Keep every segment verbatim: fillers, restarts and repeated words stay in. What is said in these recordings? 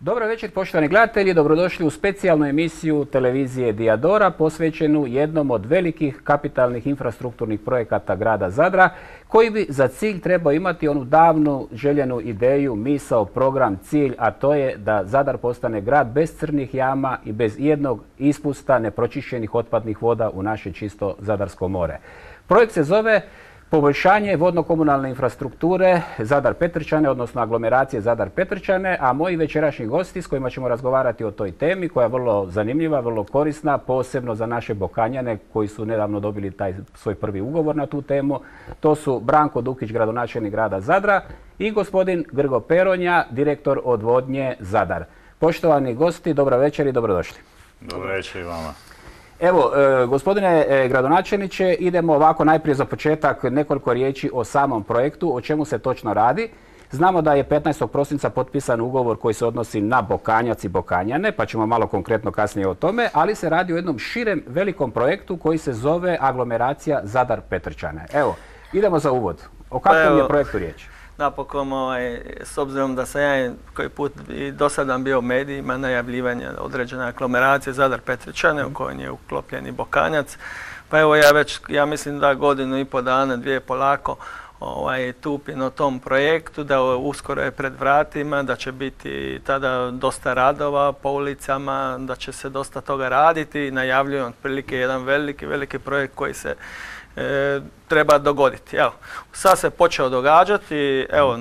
Dobro večer poštovani gledatelji, dobrodošli u specijalnu emisiju televizije Diadora posvećenu jednom od velikih kapitalnih infrastrukturnih projekata grada Zadra koji bi za cilj trebao imati onu davnu željenu ideju, misao, program, cilj, a to je da Zadar postane grad bez crnih jama i bez jednog ispusta nepročišćenih otpadnih voda u naše čisto Zadarsko more. Projekt se zove Poboljšanje vodno-komunalne infrastrukture Zadar-Petrčane, odnosno aglomeracije Zadar-Petrčane, a moji večerašnji gosti s kojima ćemo razgovarati o toj temi, koja je vrlo zanimljiva, vrlo korisna, posebno za naše Bokanjane koji su nedavno dobili taj svoj prvi ugovor na tu temu, to su Branko Dukić, gradonačelnik grada Zadra, i gospodin Grgo Peronja, direktor odvodnje Zadar. Poštovani gosti, dobro večer i dobrodošli. Dobro večer i vama. Evo, e, gospodine e, gradonačelniče, idemo ovako najprije za početak nekoliko riječi o samom projektu, o čemu se točno radi. Znamo da je petnaestog prosinca potpisan ugovor koji se odnosi na Bokanjac i Bokanjane, pa ćemo malo konkretno kasnije o tome, ali se radi o jednom širem velikom projektu koji se zove aglomeracija Zadar-Petrčane. Evo, idemo za uvod. O kakvom je projektu riječ? Napokon, ovaj, s obzirom da sam ja koji put i do sada bio u medijima najavljivanje određene aglomeracije Zadar-Petrčane u kojoj je uklopljen i Bokanjac. Pa evo ja već, ja mislim da godinu i po dana, dvije polako ovaj, tupim na tom projektu, da uskoro je pred vratima, da će biti tada dosta radova po ulicama, da će se dosta toga raditi i najavljujem otprilike jedan veliki, veliki projekt koji se E, treba dogoditi. Evo, sad se počeo događati, evo,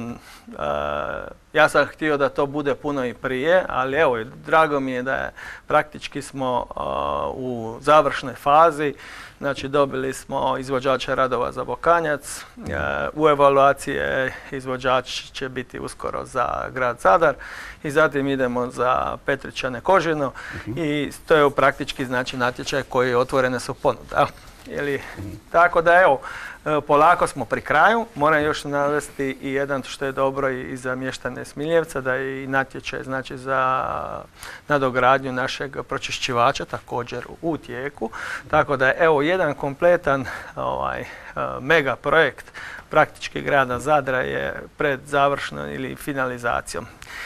a, ja sam htio da to bude puno i prije, ali evo, drago mi je da je, praktički smo a, u završnoj fazi, znači dobili smo izvođača radova za Bokanjac, a, u evaluacije izvođač će biti uskoro za grad Zadar i zatim idemo za Petrčane Kožino uh-huh. i to je praktički znači natječaj koji otvorene su ponude. Ili, tako da evo, polako smo pri kraju. Moram još navesti i jedan što je dobro i za mještane Smiljevca, da je i natječaj znači za nadogradnju našeg pročišćivača također u tijeku. Tako da evo jedan kompletan ovaj, mega projekt praktički grada Zadra je pred završnom ili finalizacijom.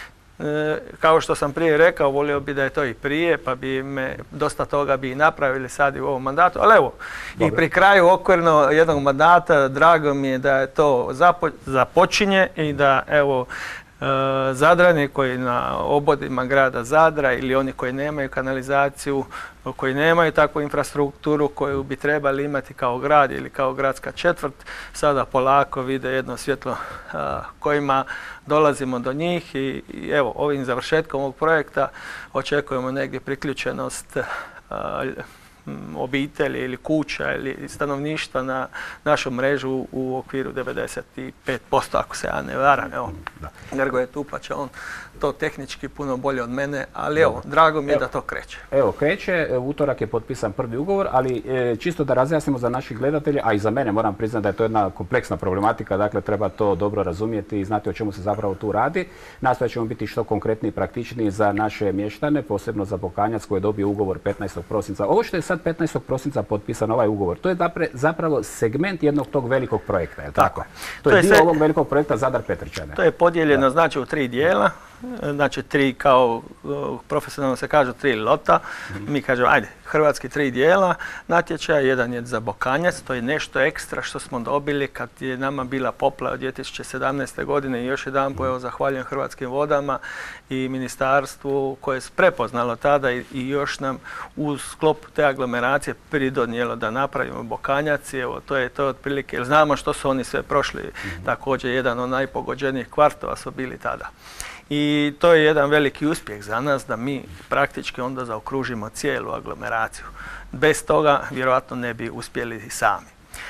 E, kao što sam prije rekao, volio bi da je to i prije, pa bi me dosta toga bi i napravili sad i u ovom mandatu, ali evo, Dobre. i pri kraju okvirno jednog mandata drago mi je da je to zapo započinje i da evo e, Zadrani koji na obodima grada Zadra ili oni koji nemaju kanalizaciju, koji nemaju takvu infrastrukturu koju bi trebali imati kao grad ili kao gradska četvrt, sada polako vide jedno svjetlo a, kojima dolazimo do njih i, i evo ovim završetkom ovog projekta očekujemo negdje priključenost a, obitelji ili kuća ili stanovništva na našu mrežu u okviru devedeset pet posto ako se ja ne varam. Evo, Grgo je tu pa će on to tehnički puno bolje od mene, ali evo, drago mi je evo, da to kreće. Evo, kreće, utorak je potpisan prvi ugovor, ali e, čisto da razjasnimo za naših gledatelja, a i za mene moram priznati da je to jedna kompleksna problematika, dakle treba to dobro razumjeti i znati o čemu se zapravo tu radi. Nastojat ćemo biti što konkretniji i praktičniji za naše mještane, posebno za Bokanjac koji je dobio ugovor petnaestog prosinca. Ovo što je sad petnaestog prosinca potpisan ovaj ugovor, to je zapravo segment jednog tog velikog projekta, je li tako? tako? To, to je dio se... ovog velikog projekta Zadar-Petrčane. To je podijeljeno znači u tri dijela. Znači tri kao profesionalno se kaže tri lota, mm-hmm. mi kažemo ajde hrvatski tri dijela natječaja, jedan je za Bokanjac, to je nešto ekstra što smo dobili kad je nama bila poplava dvije tisuće sedamnaeste. godine i još jedan po evo zahvaljujem Hrvatskim vodama i ministarstvu koje je prepoznalo tada i, i još nam u sklopu te aglomeracije pridonijelo da napravimo Bokanjac i evo to je to otprilike, jer znamo što su oni sve prošli, mm-hmm. također jedan od najpogođenijih kvartova su bili tada. I to je jedan veliki uspjeh za nas da mi praktički onda zaokružimo cijelu aglomeraciju. Bez toga vjerojatno ne bi uspjeli sami.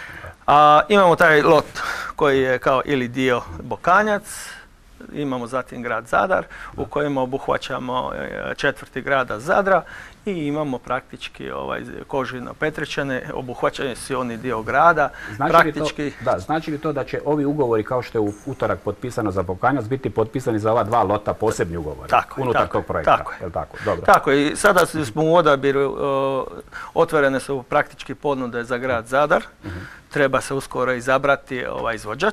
A, imamo taj lot koji je kao ili dio Bokanjac, imamo zatim grad Zadar u kojem obuhvaćamo četvrti grada Zadra i imamo praktički ovaj, Kožino Petrčane, obuhvaćaju svi oni dio grada. Znači, praktički... li to, da, znači li to da će ovi ugovori kao što je u utorak potpisano za Bokanjac biti potpisani za ova dva lota posebni ugovori tako, unutar tako, tog projekta? Tako je. Tako? Dobro. Tako i sada smo u odabiru, uh, otvorene su praktički ponude za grad Zadar, uh-huh. treba se uskoro izabrati ovaj izvođač.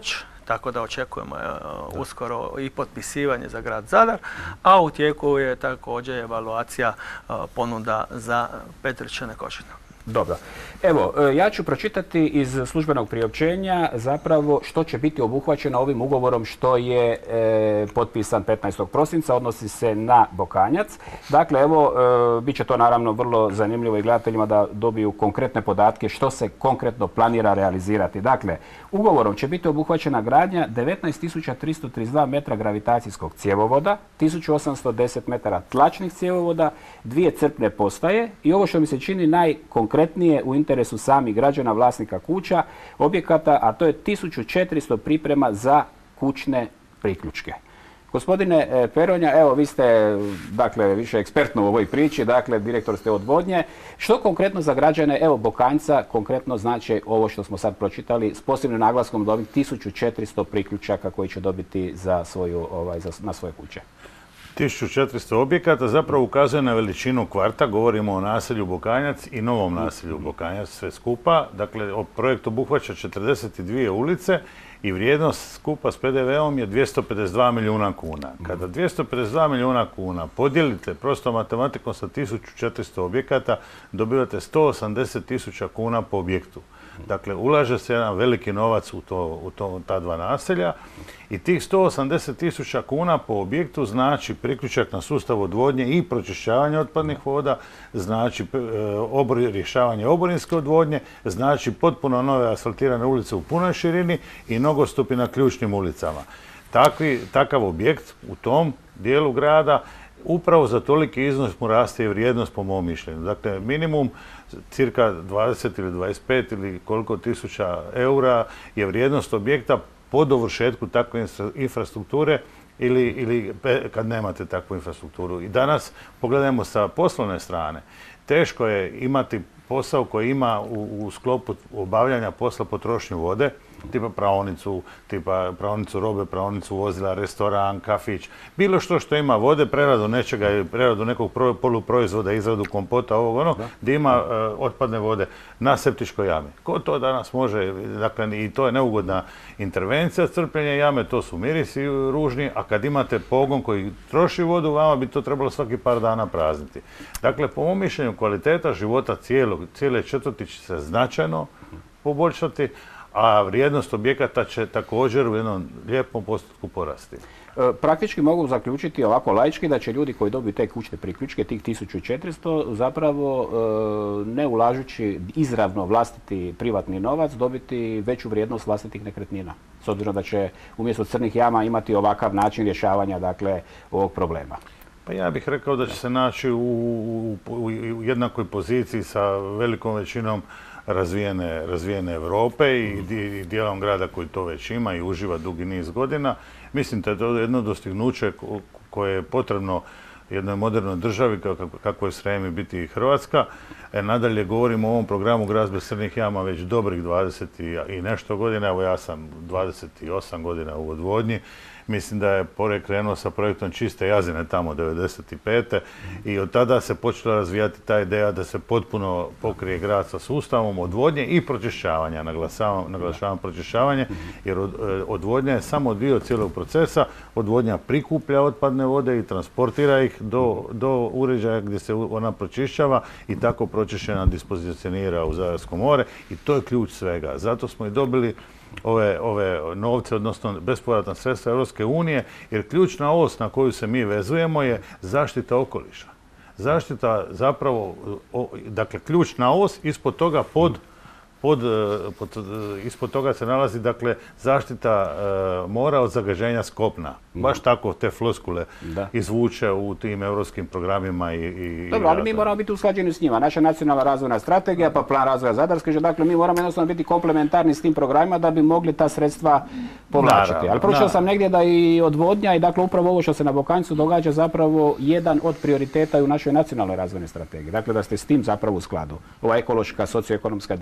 tako da očekujemo uh, uskoro i potpisivanje za grad Zadar, a u tijeku je također evaluacija uh, ponuda za Petrčane Košina. Dobro. Evo, ja ću pročitati iz službenog priopćenja zapravo što će biti obuhvaćeno ovim ugovorom što je e, potpisan petnaestog prosinca, odnosi se na Bokanjac. Dakle, evo, e, bit će to naravno vrlo zanimljivo i gledateljima da dobiju konkretne podatke što se konkretno planira realizirati. Dakle, ugovorom će biti obuhvaćena gradnja devetnaest tisuća tristo trideset dva metra gravitacijskog cjevovoda, tisuću osamsto deset metara tlačnih cjevovoda, dvije crpne postaje i ovo što mi se čini najkonkretnije u interesu samih građana, vlasnika kuća, objekata, a to je tisuću četiristo priprema za kućne priključke. Gospodine Peronja, evo vi ste dakle više ekspertno u ovoj priči, dakle direktor ste odvodnje. Što konkretno za građane, evo Bokanjca, konkretno znači ovo što smo sad pročitali s posebnim naglaskom od ovih tisuću četiristo priključaka koji će dobiti za svoju, ovaj, za, na svoje kuće? tisuću četiristo objekata zapravo ukazuje na veličinu kvarta, govorimo o naselju Bokanjac i novom naselju Bokanjac, sve skupa. Dakle, projekt obuhvaća četrdeset dvije ulice i vrijednost skupa s P D V-om je dvjesto pedeset dva milijuna kuna. Kada dvjesto pedeset dva milijuna kuna podijelite prostom matematikom sa tisuću četiristo objekata, dobivate sto osamdeset tisuća kuna po objektu. Dakle, ulaže se jedan veliki novac u, to, u to, ta dva naselja i tih sto osamdeset tisuća kuna po objektu znači priključak na sustav odvodnje i pročišćavanje otpadnih voda, znači obor, rješavanje oborinske odvodnje, znači potpuno nove asfaltirane ulice u punoj širini i nogostupi na ključnim ulicama. Takvi, takav objekt u tom dijelu grada upravo za toliki iznos mu raste i vrijednost po mom mišljenju. Dakle, minimum cirka dvadeset ili dvadeset pet ili koliko tisuća eura je vrijednost objekta po dovršetku takve infrastrukture ili, ili kad nemate takvu infrastrukturu. I danas pogledajmo sa poslovne strane. Teško je imati posao koji ima u, u sklopu obavljanja posla potrošnju vode, tipa praonicu, tipa praonicu robe, praonicu vozila, restoran, kafić, bilo što što ima vode, preradu nečega, preradu nekog pro, poluproizvoda, izradu kompota, ovog onog, gdje ima uh, otpadne vode na septičkoj jami. Ko to danas može, dakle, i to je neugodna intervencija, crpljenje jame, to su mirisi ružni, a kad imate pogon koji troši vodu, vama bi to trebalo svaki par dana prazniti. Dakle, po mom mišljenju, kvaliteta života cijelog, cijele četvrti će se značajno poboljšati, a vrijednost objekata će također u jednom lijepom postotku porasti. E, praktički mogu zaključiti ovako laički da će ljudi koji dobiju te kućne priključke, tih tisuću četiristo, zapravo e, ne ulažući izravno vlastiti privatni novac, dobiti veću vrijednost vlastitih nekretnina. S obzirom da će umjesto crnih jama imati ovakav način rješavanja, dakle, ovog problema. Pa ja bih rekao da će se naći u, u, u jednakoj poziciji sa velikom većinom razvijene, razvijene Europe i, i dijelom grada koji to već ima i uživa dugi niz godina. Mislim da je to jedno dostignuće koje je potrebno jednoj modernoj državi kako je Srem biti i Hrvatska. E, nadalje govorimo o ovom programu Grad bez crnih jama već dobrih dvadeset i nešto godina. Evo ja sam dvadeset osam godina u odvodnji. Mislim da je Porek krenuo sa projektom Čiste jazine tamo devedeset pete i od tada se počela razvijati ta ideja da se potpuno pokrije grad sa sustavom odvodnje i pročišćavanja. Naglašavam, naglašavam pročišćavanje jer od, odvodnja je samo dio cijelog procesa. Odvodnja prikuplja otpadne vode i transportira ih do, do uređaja gdje se ona pročišćava i tako pročišćena dispozicionira u Zadarsko more i to je ključ svega. Zato smo i dobili Ove, ove novce, odnosno bespovratna sredstva Europske unije, jer ključna os na koju se mi vezujemo je zaštita okoliša. Zaštita zapravo, o, dakle, ključna os, ispod toga pod, pod, pod, ispod toga se nalazi, dakle, zaštita uh, mora od zagađenja s kopna. Baš tako te floskule da. izvuče u tim europskim programima i, i Dobro, ali mi moramo biti usklađeni s njima. Naša nacionalna razvojna strategija, pa plan razvoja Zadarske, dakle mi moramo jednostavno biti komplementarni s tim programima da bi mogli ta sredstva povlačiti. Naravno, ali pročitao sam negdje da i odvodnja i dakle upravo ovo što se na Bokanjcu događa zapravo jedan od prioriteta u našoj nacionalnoj razvojnoj strategiji. Dakle da ste s tim zapravo u skladu. Ova ekološka, socioekonomska dimenzija,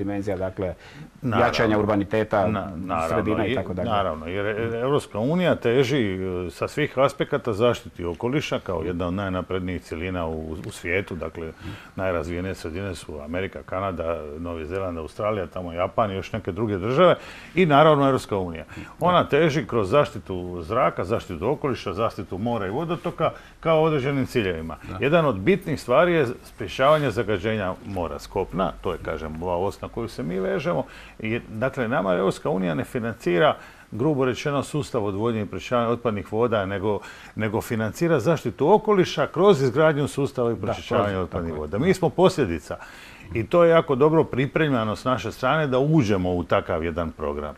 dakle, jačanja urbaniteta, Na, sredina i tako dalje. Naravno, jer Europska unija teži sa svih aspekata zaštiti okoliša kao jedna od najnaprednijih cjelina u, u svijetu. Dakle, najrazvijenije sredine su Amerika, Kanada, Novi Zeland, Australija, tamo Japan i još neke druge države i naravno Europska unija. Ona teži kroz zaštitu zraka, zaštitu okoliša, zaštitu mora i vodotoka kao određenim ciljevima. Da. Jedan od bitnih stvari je sprječavanje zagađenja mora s kopna, to je, kažem, ova os na koju se mi vežemo. I, dakle, nama Europska unija ne financira, grubo rečeno, sustav odvodnje i pročišćavanja otpadnih voda, nego, nego financira zaštitu okoliša kroz izgradnju sustava i pročišćavanja otpadnih voda. Mi smo posljedica i to je jako dobro pripremljeno s naše strane da uđemo u takav jedan program.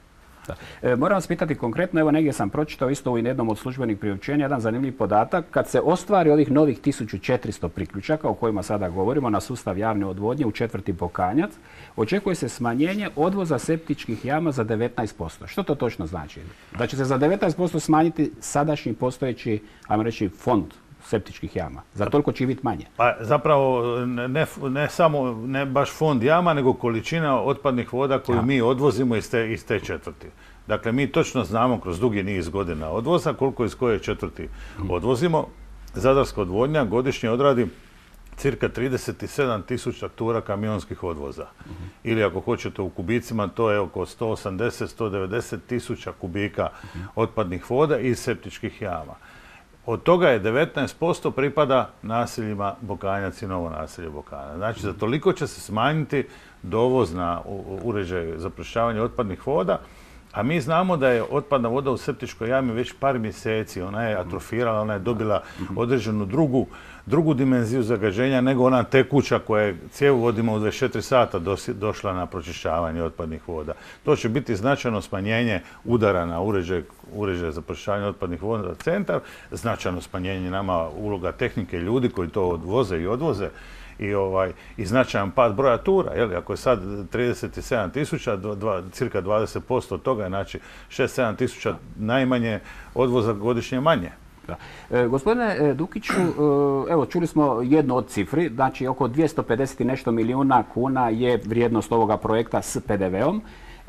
E, moram vas pitati konkretno, evo negdje sam pročitao isto u jednom od službenih priopćenja jedan zanimljiv podatak. Kad se ostvari ovih novih tisuću četiristo priključaka o kojima sada govorimo na sustav javne odvodnje u četvrti Bokanjac, očekuje se smanjenje odvoza septičkih jama za devetnaest posto. Što to točno znači? Da će se za devetnaest posto smanjiti sadašnji postojeći, ajmo reći, fond septičkih jama. Za toliko će biti manje. Pa zapravo ne, ne samo, ne baš fond jama, nego količina otpadnih voda koju ja. mi odvozimo iz te, iz te četvrti. Dakle, mi točno znamo kroz dugi niz godina odvoza koliko iz koje četvrti hmm. odvozimo. Zadarska odvodnja godišnje odradi cirka trideset sedam tisuća tura kamionskih odvoza. Hmm. Ili ako hoćete u kubicima, to je oko sto osamdeset do sto devedeset tisuća kubika hmm. otpadnih voda iz septičkih jama. Od toga je devetnaest posto pripada naseljima Bokanjac i novo naselje Bokanac. Znači, za toliko će se smanjiti dovoz na uređaj za pročišćavanje otpadnih voda, a mi znamo da je otpadna voda u septičkoj jami već par mjeseci. Ona je atrofirala, ona je dobila određenu drugu, drugu dimenziju zagađenja nego ona tekuća koja je cjevovodima u dvadeset četiri sata došla na pročišćavanje otpadnih voda. To će biti značajno smanjenje udara na uređaj, uređaj za pročišćavanje otpadnih voda centar, značajno smanjenje nama uloga tehnike ljudi koji to odvoze i odvoze i, ovaj, i značajan pad broja tura. Jel? Ako je sad trideset sedam tisuća, cirka dvadeset posto od toga, znači šest sedam tisuća najmanje odvoza godišnje manje. Da. E, gospodine Dukiću, e, evo čuli smo jednu od cifri, znači oko dvjesto pedeset i nešto milijuna kuna je vrijednost ovoga projekta s P D V-om.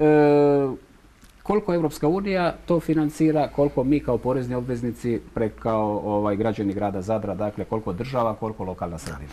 E, koliko Europska unija to financira, koliko mi kao porezni obveznici preko ovaj, građani grada Zadra, dakle koliko država, koliko lokalna sredina?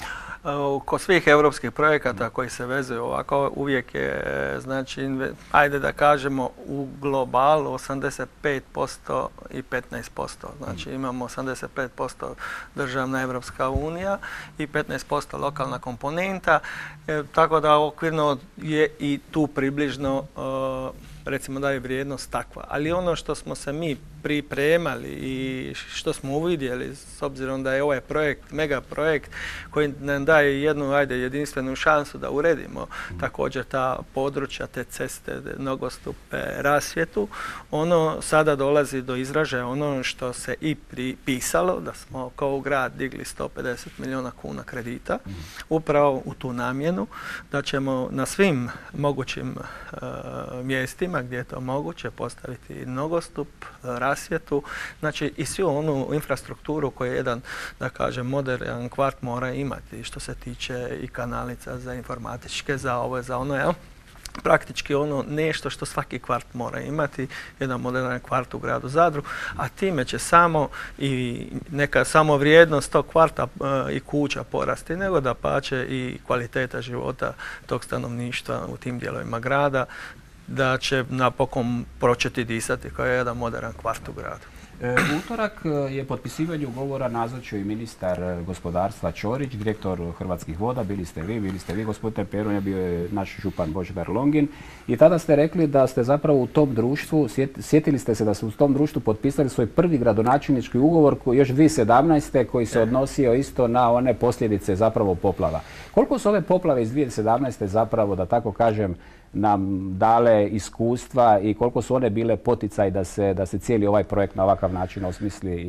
Kod svih europskih projekata koji se vezuju ovako, uvijek je, znači, ajde da kažemo, u globalu osamdeset pet posto i petnaest posto. Znači imamo osamdeset pet posto državna Europska unija i petnaest posto lokalna komponenta, e, tako da okvirno je i tu približno e, recimo da je vrijednost takva. Ali ono što smo se mi pripremali i što smo uvidjeli, s obzirom da je ovaj projekt, mega projekt koji nam daje jednu, ajde, jedinstvenu šansu da uredimo mm. također ta područja, te ceste, nogostupe, rasvjetu, ono sada dolazi do izražaja ono što se i pripisalo, da smo kao grad digli sto pedeset milijuna kuna kredita, mm. upravo u tu namjenu, da ćemo na svim mogućim uh, mjestima gdje je to moguće postaviti nogostup, rasvjetu, znači i svu onu infrastrukturu koju jedan, da kažem, modern kvart mora imati, što se tiče i kanalica za informatičke, za ovo, za ono, jel? Praktički ono nešto što svaki kvart mora imati, jedan moderan kvart u gradu Zadru, a time će samo i neka samo vrijednost tog kvarta e, i kuća porasti, nego da pače i kvaliteta života tog stanovništva u tim dijelovima grada, da će napokon početi disati kao jedan modern kvart u gradu. E, utorak je potpisivanje ugovora nazočio i ministar gospodarstva Ćorić, direktor Hrvatskih voda, bili ste vi, bili ste vi gospodine Peronja, bio je naš župan Božidar Longin i tada ste rekli da ste zapravo u tom društvu, sjetili ste se da ste u tom društvu potpisali svoj prvi gradonačelnički ugovor koji još dvije tisuće sedamnaeste koji se odnosio isto na one posljedice zapravo poplava. Koliko su ove poplave iz dvije tisuće sedamnaeste zapravo, da tako kažem, nam dale iskustva i koliko su one bile poticaj da se, da se cijeli ovaj projekt na ovakav način osmisli i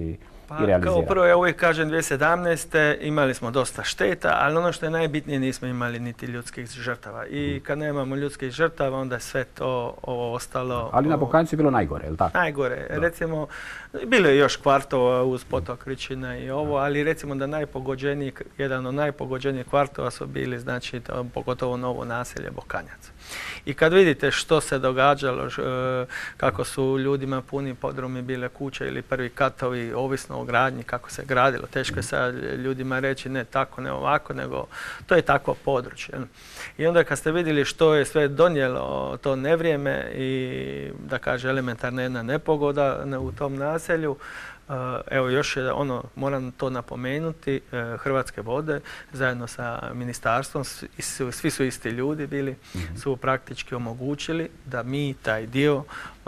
i realizirati? Kao prvo, ja uvijek kažem dvije tisuće sedamnaeste. imali smo dosta šteta, ali ono što je najbitnije, nismo imali niti ljudskih žrtava. I kad nemamo ljudskih žrtava, onda je sve to ovo ostalo... Ali na Bokanjcu je bilo najgore, je li tako? Najgore. Da. Recimo, bilo je još kvartova uz potok Ričina i ovo, ali recimo da najpogođeniji, jedan od najpogođenijih kvartova su bili, znači, to, pogotovo novo naselje Bokanjac. I kad vidite što se događalo, kako su ljudima puni podrumi bile kuće ili prvi katovi, ovisno o gradnji, kako se gradilo. Teško je sad ljudima reći ne tako, ne ovako, nego to je takvo područje. I onda kad ste vidjeli što je sve donijelo to nevrijeme i, da kaže, elementarna jedna nepogoda u tom naselju, evo još je ono, moram to napomenuti, Hrvatske vode zajedno sa ministarstvom, svi su isti ljudi bili, su praktički omogućili da mi taj dio,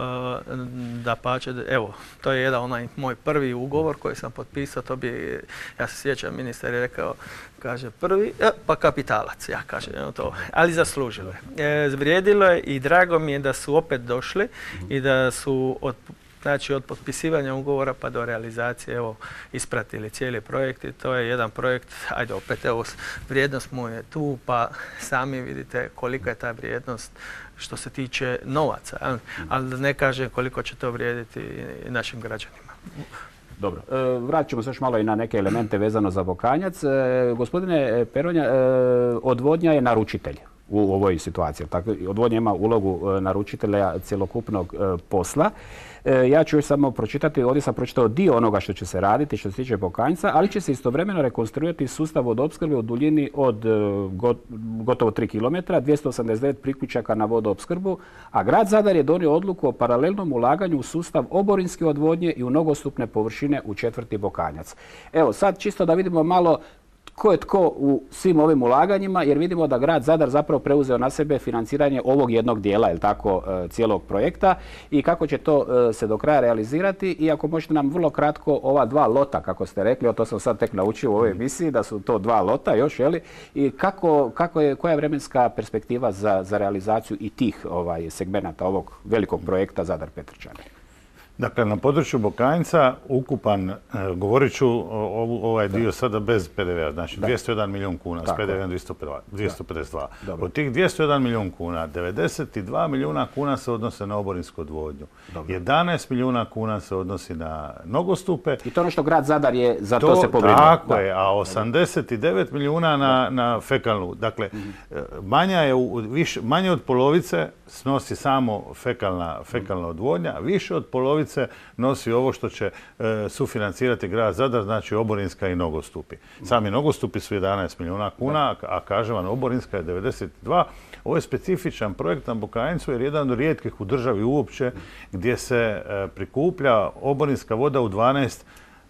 da pače, evo, to je jedan onaj moj prvi ugovor koji sam potpisao, to bi, ja se sjećam, ministar je rekao, kaže prvi, pa kapitalac, ja kažem, evo to, ali zaslužilo je. Zvrijedilo je i drago mi je da su opet došli i da su od Znači od potpisivanja ugovora pa do realizacije, evo, ispratili cijeli projekt i to je jedan projekt, ajde opet, evo, vrijednost mu je tu, pa sami vidite kolika je ta vrijednost što se tiče novaca, ali, ali da ne kažem koliko će to vrijediti našim građanima. Dobro, e, vratit ćemo se još malo i na neke elemente vezano za Bokanjac. E, gospodine Peronja, e, odvodnja je naručitelj u ovoj situaciji. Tako, odvodnja ima ulogu naručitelja cjelokupnog e, posla. E, ja ću još samo pročitati, ovdje sam pročitao dio onoga što će se raditi što se tiče Bokanjca, ali će se istovremeno rekonstruirati sustav vodoopskrbe u duljini od e, got, gotovo tri kilometra, dvjesto osamdeset devet priključaka na vodoopskrbu, a grad Zadar je donio odluku o paralelnom ulaganju u sustav oborinske odvodnje i u nogostupne površine u četvrti Bokanjac. Evo sad čisto da vidimo malo tko je tko u svim ovim ulaganjima, jer vidimo da grad Zadar zapravo preuzeo na sebe financiranje ovog jednog dijela, jel tako, cijelog projekta i kako će to se do kraja realizirati. I ako možete nam vrlo kratko ova dva lota, kako ste rekli, to sam sad tek naučio u ovoj emisiji, da su to dva lota još, jeli, i kako, kako je, koja je vremenska perspektiva za, za realizaciju i tih ovaj, segmenata ovog velikog projekta Zadar-Petrčani? Dakle, na području Bokanjca ukupan, e, govorit ću o, ovaj dio da. sada bez P D V-a, znači da. dvjesto jedan milijun kuna, tako, s P D V-om dvjesto pedeset dva. Da. Od tih dvjesto jedan milijun kuna, devedeset dva milijuna kuna se odnose na oborinsku odvodnju. Dobro. jedanaest milijuna kuna se odnosi na nogostupe. I to ono što grad Zadar je za to, to se pobrinuo. Tako da. je, a osamdeset devet milijuna na, na fekalnu. Dakle, mm-hmm. manja je, više, manje od polovice snosi samo fekalna, fekalna odvodnja, više od polovice nosi ovo što će e, sufinancirati grad Zadar, znači oborinska i nogostupi. Sami nogostupi su jedanaest milijuna kuna, a kažem vam, oborinska je devedeset dva. Ovo je specifičan projekt na Bokanjcu jer je jedan od rijetkih u državi uopće gdje se e, prikuplja oborinska voda u dvanaest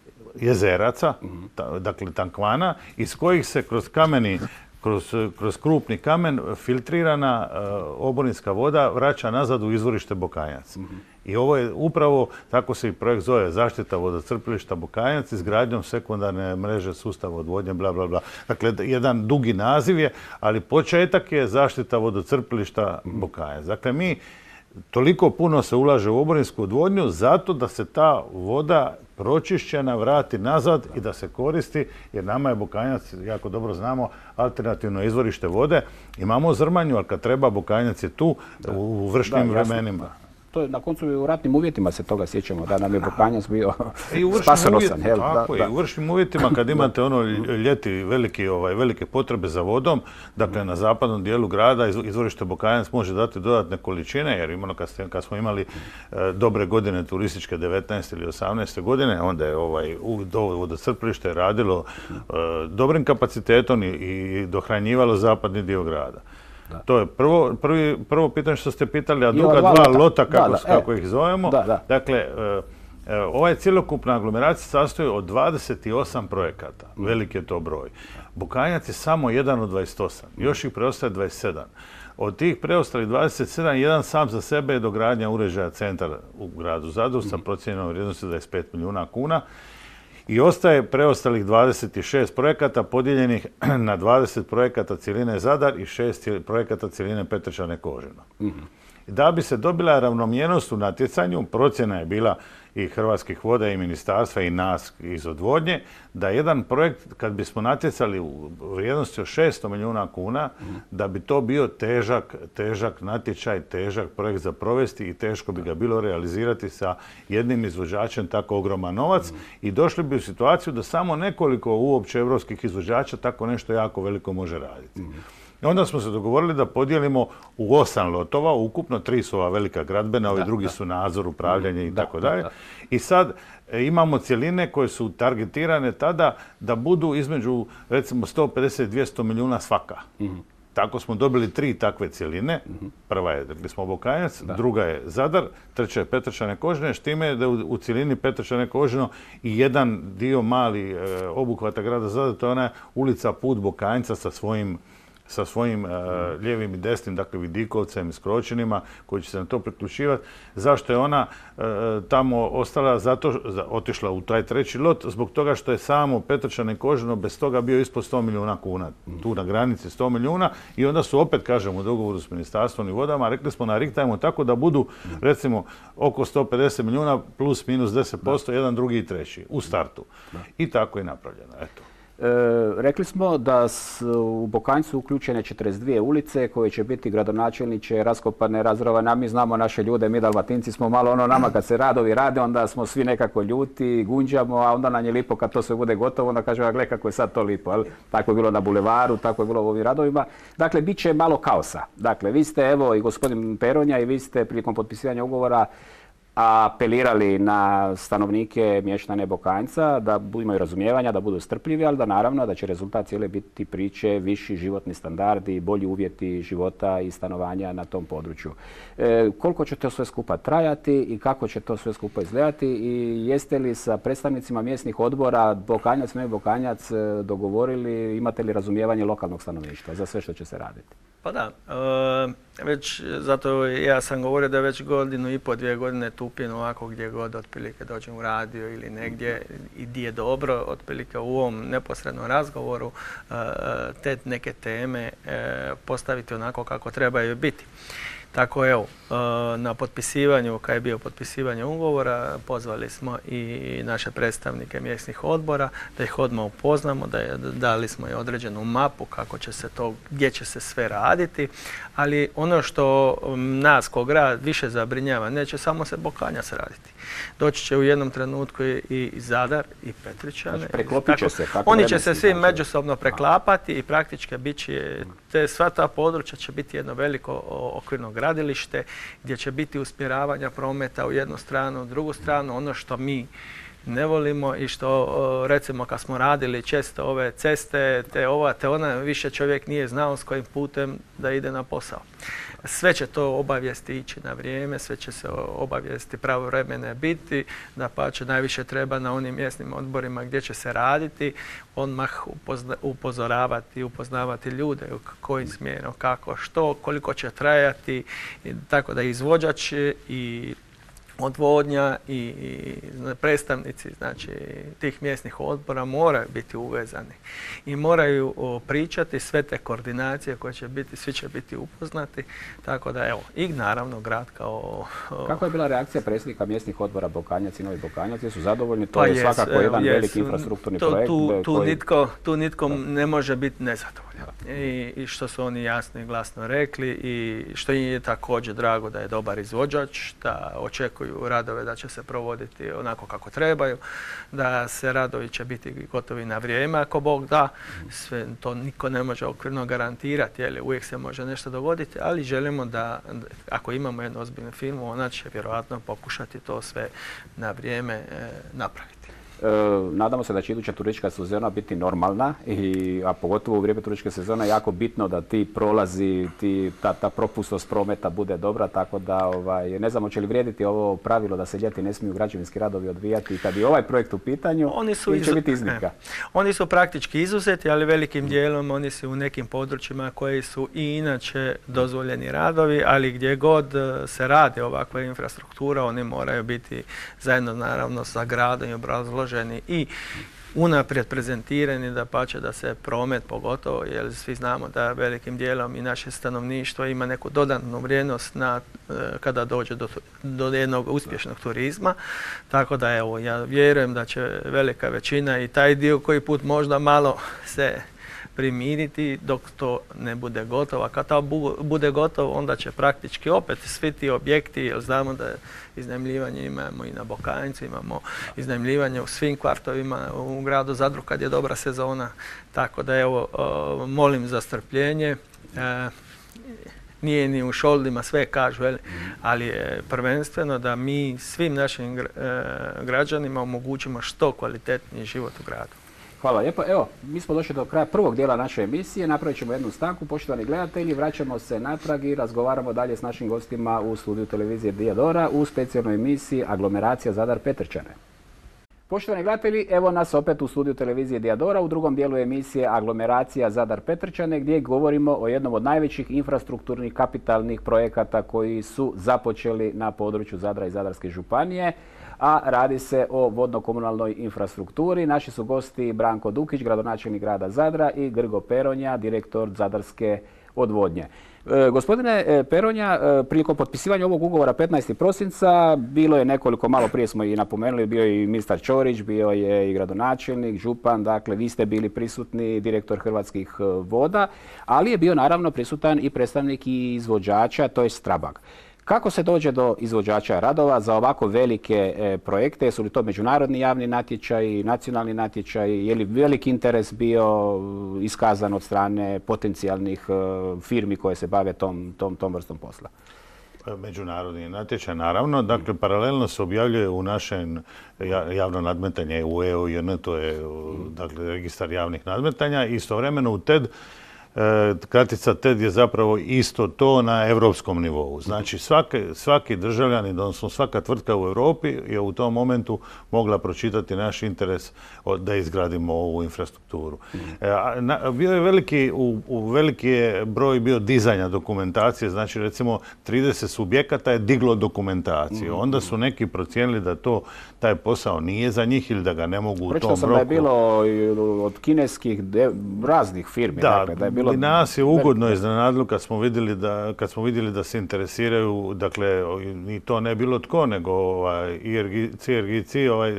jezeraca, ta, dakle tankvana, iz kojih se kroz kameni Kroz, kroz krupni kamen filtrirana uh, oborinska voda vraća nazad u izvorište Bokanjac. Mm-hmm. I ovo je upravo, tako se i projekt zove, zaštita vodocrpilišta Bokanjac izgradnjom sekundarne mreže sustava odvodnje, bla, bla, bla. Dakle, jedan dugi naziv je, ali početak je zaštita vodocrpilišta mm-hmm. Bokanjac. Dakle, mi toliko puno se ulaže u oborinsku odvodnju zato da se ta voda pročišćena vrati nazad i da se koristi, jer nama je Bokanjac, jako dobro znamo, alternativno izvorište vode. Imamo Zrmanju, ali kad treba, Bokanjac je tu da. u vršnim da, vremenima. Da. To je na koncu u ratnim uvjetima se toga sjećamo, da nam je Bokanjac bio spasonosan. Uvjet, tako da, je, da. U vršnim uvjetima kad imate ono ljeti veliki, ovaj, velike potrebe za vodom, dakle na zapadnom dijelu grada izvorište Bokanjac može dati dodatne količine, jer imano kad, ste, kad smo imali e, dobre godine turističke devetnaeste ili osamnaeste godine, onda je ovaj, vodocrpilište radilo e, dobrim kapacitetom i, i dohranjivalo zapadni dio grada. Da. To je prvo, prvi, prvo pitanje što ste pitali, a druga dva, dva lota, kako, da, da, kako e, ih zovemo. Da, da. Dakle, e, e, ovaj cjelokupna aglomeracija sastoji od dvadeset osam projekata. Mm. Veliki je to broj. Bokanjac je samo jedan od dvadeset osam. Mm. Još ih preostaje dvadeset sedam. Od tih preostalih dvadeset sedam, jedan sam za sebe je dogradnja uređaja centar u gradu Zadru mm. sa procijenjenom vrijednosti dvadeset pet milijuna kuna. I ostaje preostalih dvadeset šest projekata podijeljenih na dvadeset projekata cjeline Zadar i šest projekata cjeline Petrčane Kožino. Mm-hmm. Da bi se dobila ravnomjernost u natjecanju, procjena je bila i Hrvatskih voda i ministarstva i nas iz odvodnje, da jedan projekt, kad bismo natjecali u vrijednosti od šesto milijuna kuna, da bi to bio težak, težak natječaj, težak projekt za provesti i teško bi ga bilo realizirati sa jednim izvođačem tako ogroman novac i došli bi u situaciju da samo nekoliko uopće evropskih izvođača tako nešto jako veliko može raditi. I onda smo se dogovorili da podijelimo u osam lotova, ukupno tri su ova velika gradbena, ovi drugi su nadzor, upravljanje i tako dalje. I sad imamo cjeline koje su targetirane tada da budu između recimo sto pedeset do dvjesto milijuna svaka. Tako smo dobili tri takve cjeline. Prva je, rekli smo, Bokanjac, druga je Zadar, treća je Petrčane Kožine, s time je da u, u cjelini Petrčane Kožino i jedan dio mali e, obuhvata grada Zadar, to je ona ulica Put Bokanjca sa svojim sa svojim uh, lijevim i desnim, dakle vidikovcem i skročenima koji će se na to priključivati. Zašto je ona uh, tamo ostala? Zato, za, otišla u taj treći lot, zbog toga što je samo Petrčane Kožino bez toga bio ispod sto milijuna kuna. Tu na granici sto milijuna i onda su opet, kažem, u dogovoru s Ministarstvom i vodama, rekli smo nariktajmo tako da budu, recimo, oko sto pedeset milijuna plus minus deset posto, jedan, drugi i treći u startu. I tako je napravljeno. Eto. E, rekli smo da su u Bokanjcu uključene četrdeset dvije ulice koje će biti, gradonačelniče, raskopane, razrovane, a mi znamo naše ljude, mi Dalmatinci smo malo ono, nama kad se radovi rade, onda smo svi nekako ljuti, gunđamo, a onda nam je lipo kad to sve bude gotovo, onda kažemo, a gle kako je sad to lipo, ali tako je bilo na bulevaru, tako je bilo u ovim radovima. Dakle, bit će malo kaosa. Dakle, vi ste, evo, i gospodin Peronja, i vi ste prilikom potpisivanja ugovora apelirali na stanovnike, mještane Bokanjca da imaju razumijevanja, da budu strpljivi, ali da naravno da će rezultat cijele biti priče viši životni standardi, bolji uvjeti života i stanovanja na tom području. E, koliko će to sve skupa trajati i kako će to sve skupa izgledati i jeste li sa predstavnicima mjesnih odbora Bokanjac, Novi Bokanjac dogovorili, imate li razumijevanje lokalnog stanovništva za sve što će se raditi? Pa da, e, već zato ja sam govorio da već godinu i po, dvije godine tupim ovako gdje god otprilike dođem u radio ili negdje i gdje je dobro, otprilike u ovom neposrednom razgovoru e, te neke teme e, postaviti onako kako trebaju biti. Tako evo, na potpisivanju, kad je bio potpisivanje ugovora, pozvali smo i naše predstavnike mjesnih odbora da ih odmah upoznamo, da je, dali smo i određenu mapu kako će se to, gdje će se sve raditi, ali ono što nas kao grad više zabrinjava, neće samo se Bokanjac raditi. Doći će u jednom trenutku i Zadar i Petrčane. Znači, preklopit će se. Oni će se svi međusobno preklapati i praktički bit će, te, sva ta područja će biti jedno veliko okvirno gradilište gdje će biti usmjeravanja prometa u jednu stranu, u drugu stranu. Ono što mi ne volimo i što, recimo, kad smo radili često ove ceste, te ova, te ona, više čovjek nije znao s kojim putem da ide na posao. Sve će to obavijesti ići na vrijeme, sve će se obavijesti pravovremene biti, dapače najviše treba na onim mjesnim odborima gdje će se raditi, odmah upozoravati, upoznavati ljude u kojim smjerom, kako, što, koliko će trajati, tako da izvođač i odvodnja i predstavnici, znači, tih mjesnih odbora moraju biti uvezani i moraju pričati sve te koordinacije koje će biti, svi će biti upoznati, tako da evo, i naravno grad kao... Kako je bila reakcija predsjednika mjesnih odbora Bokanjac i Novi Bokanjac? Jesu zadovoljni? To pa je svakako evo, jedan jes, veliki infrastrukturni to, projekt. Tu, tu, koji... nitko, tu nitko ne može biti nezadovoljan. I, I što su oni jasno i glasno rekli i što im je također drago da je dobar izvođač, da očekuju radove da će se provoditi onako kako trebaju, da se radovi će biti gotovi na vrijeme ako Bog da. Sve to niko ne može okvirno garantirati, jer uvijek se može nešto dogoditi, ali želimo da ako imamo jednu ozbiljnu firmu, ona će vjerojatno pokušati to sve na vrijeme e, napraviti. E, nadamo se da će iduća turistička sezona biti normalna, i, a pogotovo u vrijeme turističke sezone je jako bitno da ti prolazi, ti, ta, ta propusnost prometa bude dobra, tako da ovaj, ne znamo će li vrijediti ovo pravilo da se ljeti ne smiju građevinski radovi odvijati kad je ovaj projekt u pitanju, oni su ili će biti iznimka? Ne. Oni su praktički izuzeti, ali velikim dijelom oni su u nekim područjima koji su i inače dozvoljeni radovi, ali gdje god se radi ovakva infrastruktura, oni moraju biti zajedno naravno sa gradom i obrazloženi i unaprijed prezentirani, da pače da se promet pogotovo, jer svi znamo da velikim dijelom i naše stanovništvo ima neku dodatnu vrijednost na, kada dođe do, do jednog uspješnog turizma. Tako da evo, ja vjerujem da će velika većina i taj dio koji put možda malo se primiriti dok to ne bude gotovo. A kad to bude gotovo, onda će praktički opet svi ti objekti, jer znamo da iznajmljivanje imamo i na Bokanjcu, imamo iznajmljivanje u svim kvartovima u gradu Zadru kad je dobra sezona. Tako da evo, molim za strpljenje. Nije ni u šoldima, sve kažu, ali je prvenstveno da mi svim našim građanima omogućimo što kvalitetniji život u gradu. Hvala lijepo. Evo, mi smo došli do kraja prvog dijela naše emisije. Napravit ćemo jednu stanku. Poštovani gledatelji, vraćamo se natrag i razgovaramo dalje s našim gostima u studiju televizije Diadora u specijalnoj emisiji Aglomeracija Zadar Petrčane. Poštovani gledatelji, evo nas opet u studiju televizije Diadora u drugom dijelu emisije Aglomeracija Zadar Petrčane, gdje govorimo o jednom od najvećih infrastrukturnih kapitalnih projekata koji su započeli na području Zadra i Zadarske županije, a radi se o vodno-komunalnoj infrastrukturi. Naši su gosti Branko Dukić, gradonačelnik grada Zadra, i Grgo Peronja, direktor Zadarske odvodnje. E, gospodine Peronja, e, prilikom potpisivanja ovog ugovora petnaestog prosinca bilo je nekoliko, malo prije smo i napomenuli, bio je i ministar Ćorić, bio je i gradonačelnik, župan, dakle vi ste bili prisutni, direktor Hrvatskih voda, ali je bio naravno prisutan i predstavnik i izvođača, to je Strabag. Kako se dođe do izvođača radova za ovako velike e, projekte? Su li to međunarodni javni natječaji, nacionalni natječaji? Je li veliki interes bio iskazan od strane potencijalnih e, firmi koje se bave tom, tom, tom vrstom posla? Međunarodni natječaj, naravno. Dakle, paralelno se objavljuje u našem javno nadmetanje u E O I N, to je dakle, registar javnih nadmetanja. Istovremeno u T E D, kratica T E D je zapravo isto to na europskom nivou. Znači svaki, svaki državljanin, odnosno svaka tvrtka u Europi je u tom momentu mogla pročitati naš interes da izgradimo ovu infrastrukturu. Bio je veliki, u, u veliki je broj bio dizanja dokumentacije, znači recimo trideset subjekata je diglo dokumentaciju. Onda su neki procijenili da to, taj posao nije za njih ili da ga ne mogu u tom roku. Prečito sam da je bilo od kineskih raznih firmi. Da, dakle, da je bilo... I nas je ugodno iznenadilo kad smo vidjeli da, kad smo vidjeli da se interesiraju, dakle, ni to ne bilo tko, nego ovaj, C R G C, ovaj,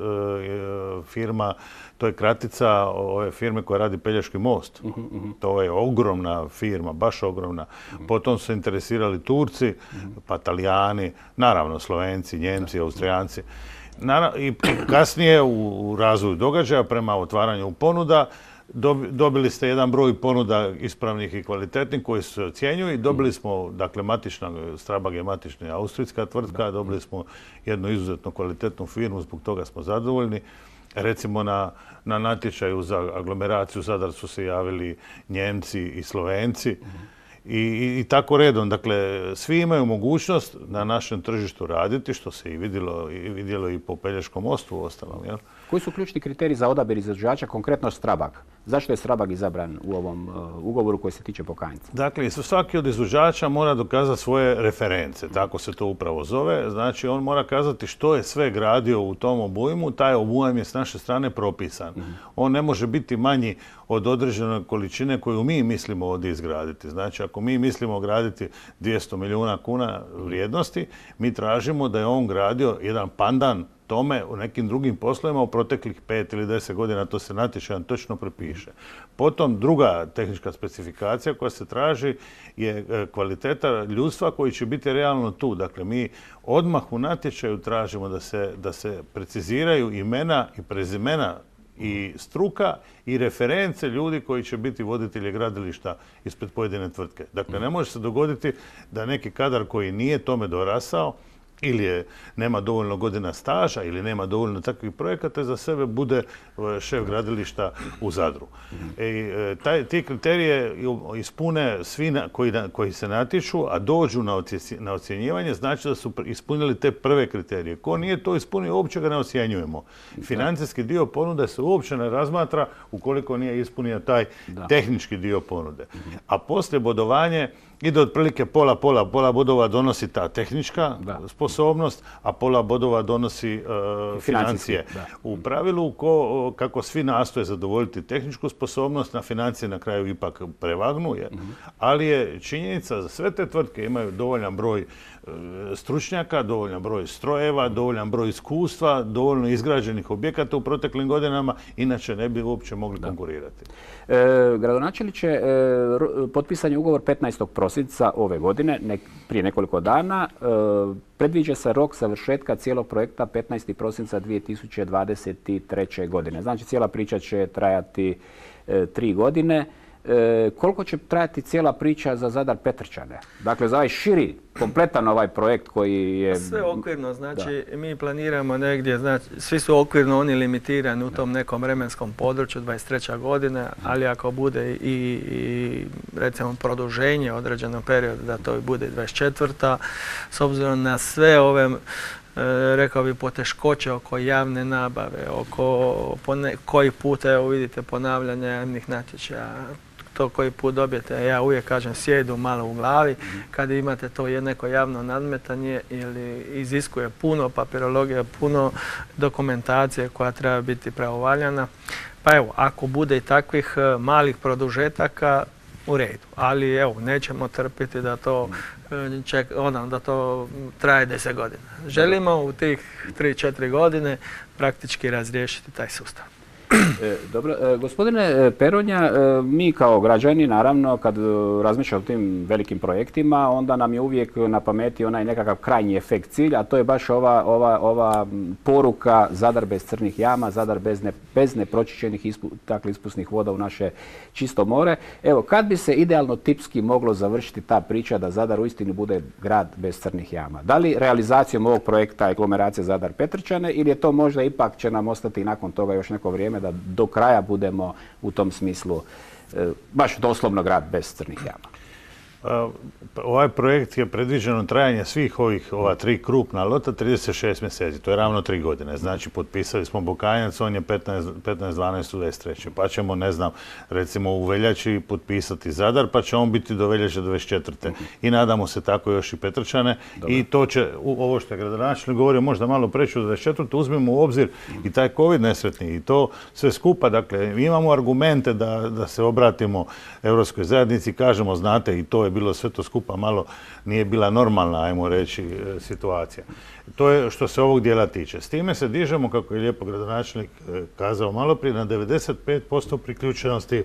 firma, to je kratica ove firme koja radi Pelješki most. Uh -huh, uh -huh. To je ogromna firma, baš ogromna. Uh -huh. Potom su se interesirali Turci, uh -huh. pa Talijani, naravno Slovenci, Njemci, Austrijanci. Naravno, i kasnije u, u razvoju događaja prema otvaranju ponuda dobili ste jedan broj ponuda ispravnih i kvalitetnih koji se ocjenjuju i dobili smo, dakle, matična, Strabag je matična austrijska tvrtka, dobili smo jednu izuzetno kvalitetnu firmu, zbog toga smo zadovoljni. Recimo na, na natječaju za aglomeraciju Zadar su se javili Njemci i Slovenci. I, i, i tako redom. Dakle, svi imaju mogućnost na našem tržištu raditi, što se i vidjelo i, vidjelo i po Pelješkom mostu u ostalom. Jel? Koji su ključni kriteriji za odabir izvođača, konkretno Strabag? Zašto je Strabag izabran u ovom uh, ugovoru koji se tiče Bokanjca? Dakle, svaki od izvođača mora dokazati svoje reference, tako se to upravo zove. Znači, on mora kazati što je sve gradio u tom obujmu, taj obujam je s naše strane propisan. Mm-hmm. On ne može biti manji od određene količine koju mi mislimo ovdje izgraditi. Znači, ako mi mislimo graditi dvjesto milijuna kuna vrijednosti, mi tražimo da je on gradio jedan pandan tome u nekim drugim poslovima u proteklih pet ili deset godina, to se natječajem točno prepiše. Potom druga tehnička specifikacija koja se traži je kvaliteta ljudstva koji će biti realno tu. Dakle, mi odmah u natječaju tražimo da se, da se preciziraju imena i prezimena i struka i reference ljudi koji će biti voditelji gradilišta ispred pojedine tvrtke. Dakle, ne može se dogoditi da neki kadar koji nije tome dorasao ili je, nema dovoljno godina staža ili nema dovoljno takvih projekata za sebe bude šef gradilišta u Zadru. E, taj, ti kriterije ispune svi na, koji, na, koji se natječu, a dođu na, ocje, na ocjenjivanje, znači da su ispunili te prve kriterije. Ko nije to ispunio, uopće ga ne ocjenjujemo. Financijski dio ponude se uopće ne razmatra ukoliko nije ispunio taj da. tehnički dio ponude. A poslije bodovanje i da otprilike pola, pola, pola bodova donosi ta tehnička da. sposobnost, a pola bodova donosi uh, financije. U pravilu, ko, kako svi nastoje zadovoljiti tehničku sposobnost, na financije na kraju ipak prevagnuje, mm-hmm. ali je činjenica za sve te tvrtke imaju dovoljan broj uh, stručnjaka, dovoljan broj strojeva, dovoljan broj iskustva, dovoljno izgrađenih objekata u proteklim godinama, inače ne bi uopće mogli da. konkurirati. E, gradonačelniče, e, potpisan je ugovor petnaestog prosinca ove godine, ne, prije nekoliko dana. E, predviđa se rok završetka cijelog projekta petnaesti prosinca dvije tisuće dvadeset treće. godine. Znači, cijela priča će trajati e, tri godine. E, koliko će trajati cijela priča za Zadar Petrčane? Dakle, za ovaj širi, kompletan ovaj projekt koji je... Sve okvirno, znači da. mi planiramo negdje, znači svi su okvirno oni limitirani u tom nekom vremenskom području, dvadeset treća godina, ali ako bude i, i recimo produženje određenog perioda da to bude dvadeset četvrta. S obzirom na sve ove rekao bi poteškoće oko javne nabave, oko pone, koji put, evo vidite, ponavljanje javnih natječaja, to koji put dobijete, ja uvijek kažem, sjedu malo u glavi, kada imate to neko javno nadmetanje ili iziskuje puno papirologije, puno dokumentacije koja treba biti pravovaljana. Pa evo, ako bude i takvih malih produžetaka, u redu, ali evo, nećemo trpiti da to, ček, ono, da to traje deset godina. Želimo u tih tri četiri godine praktički razriješiti taj sustav. E, dobro, e, gospodine Peronja, e, mi kao građani, naravno, kad razmišljamo o tim velikim projektima, onda nam je uvijek na pameti onaj nekakav krajnji efekt, cilj, a to je baš ova, ova, ova poruka Zadar bez crnih jama, Zadar bez, ne, bez nepročišćenih ispu, dakle, ispusnih voda u naše čisto more. Evo, kad bi se idealno tipski moglo završiti ta priča da Zadar uistinu bude grad bez crnih jama? Da li realizacijom ovog projekta aglomeracije Zadar Petrčane ili je to možda ipak će nam ostati nakon toga još neko vrijeme da do kraja budemo u tom smislu e, baš doslovno grad bez crnih jama? Uh, ovaj projekt je predviđeno trajanje svih ovih, ova tri krupna lota, trideset šest mjeseci, to je ravno tri godine. Znači, potpisali smo Bokanjac, on je petnaest dvanaest dvadeset treće. Pa ćemo, ne znam, recimo u veljači potpisati Zadar, pa će on biti do veljače dvadeset četvrte. I nadamo se tako još i Petrčane. Dobar. I to će, ovo što je gradonačelnik govorio, možda malo preći u dvadeset četvrte. Uzmemo u obzir i taj COVID nesretni i to sve skupa. Dakle, imamo argumente da, da se obratimo Europskoj zajednici, kažemo, znate, i to je bilo sve to skupa malo, nije bila normalna, ajmo reći, situacija. To je što se ovog dijela tiče. S time se dižemo, kako je lijepo gradonačelnik kazao malo prije, na devedeset pet posto priključenosti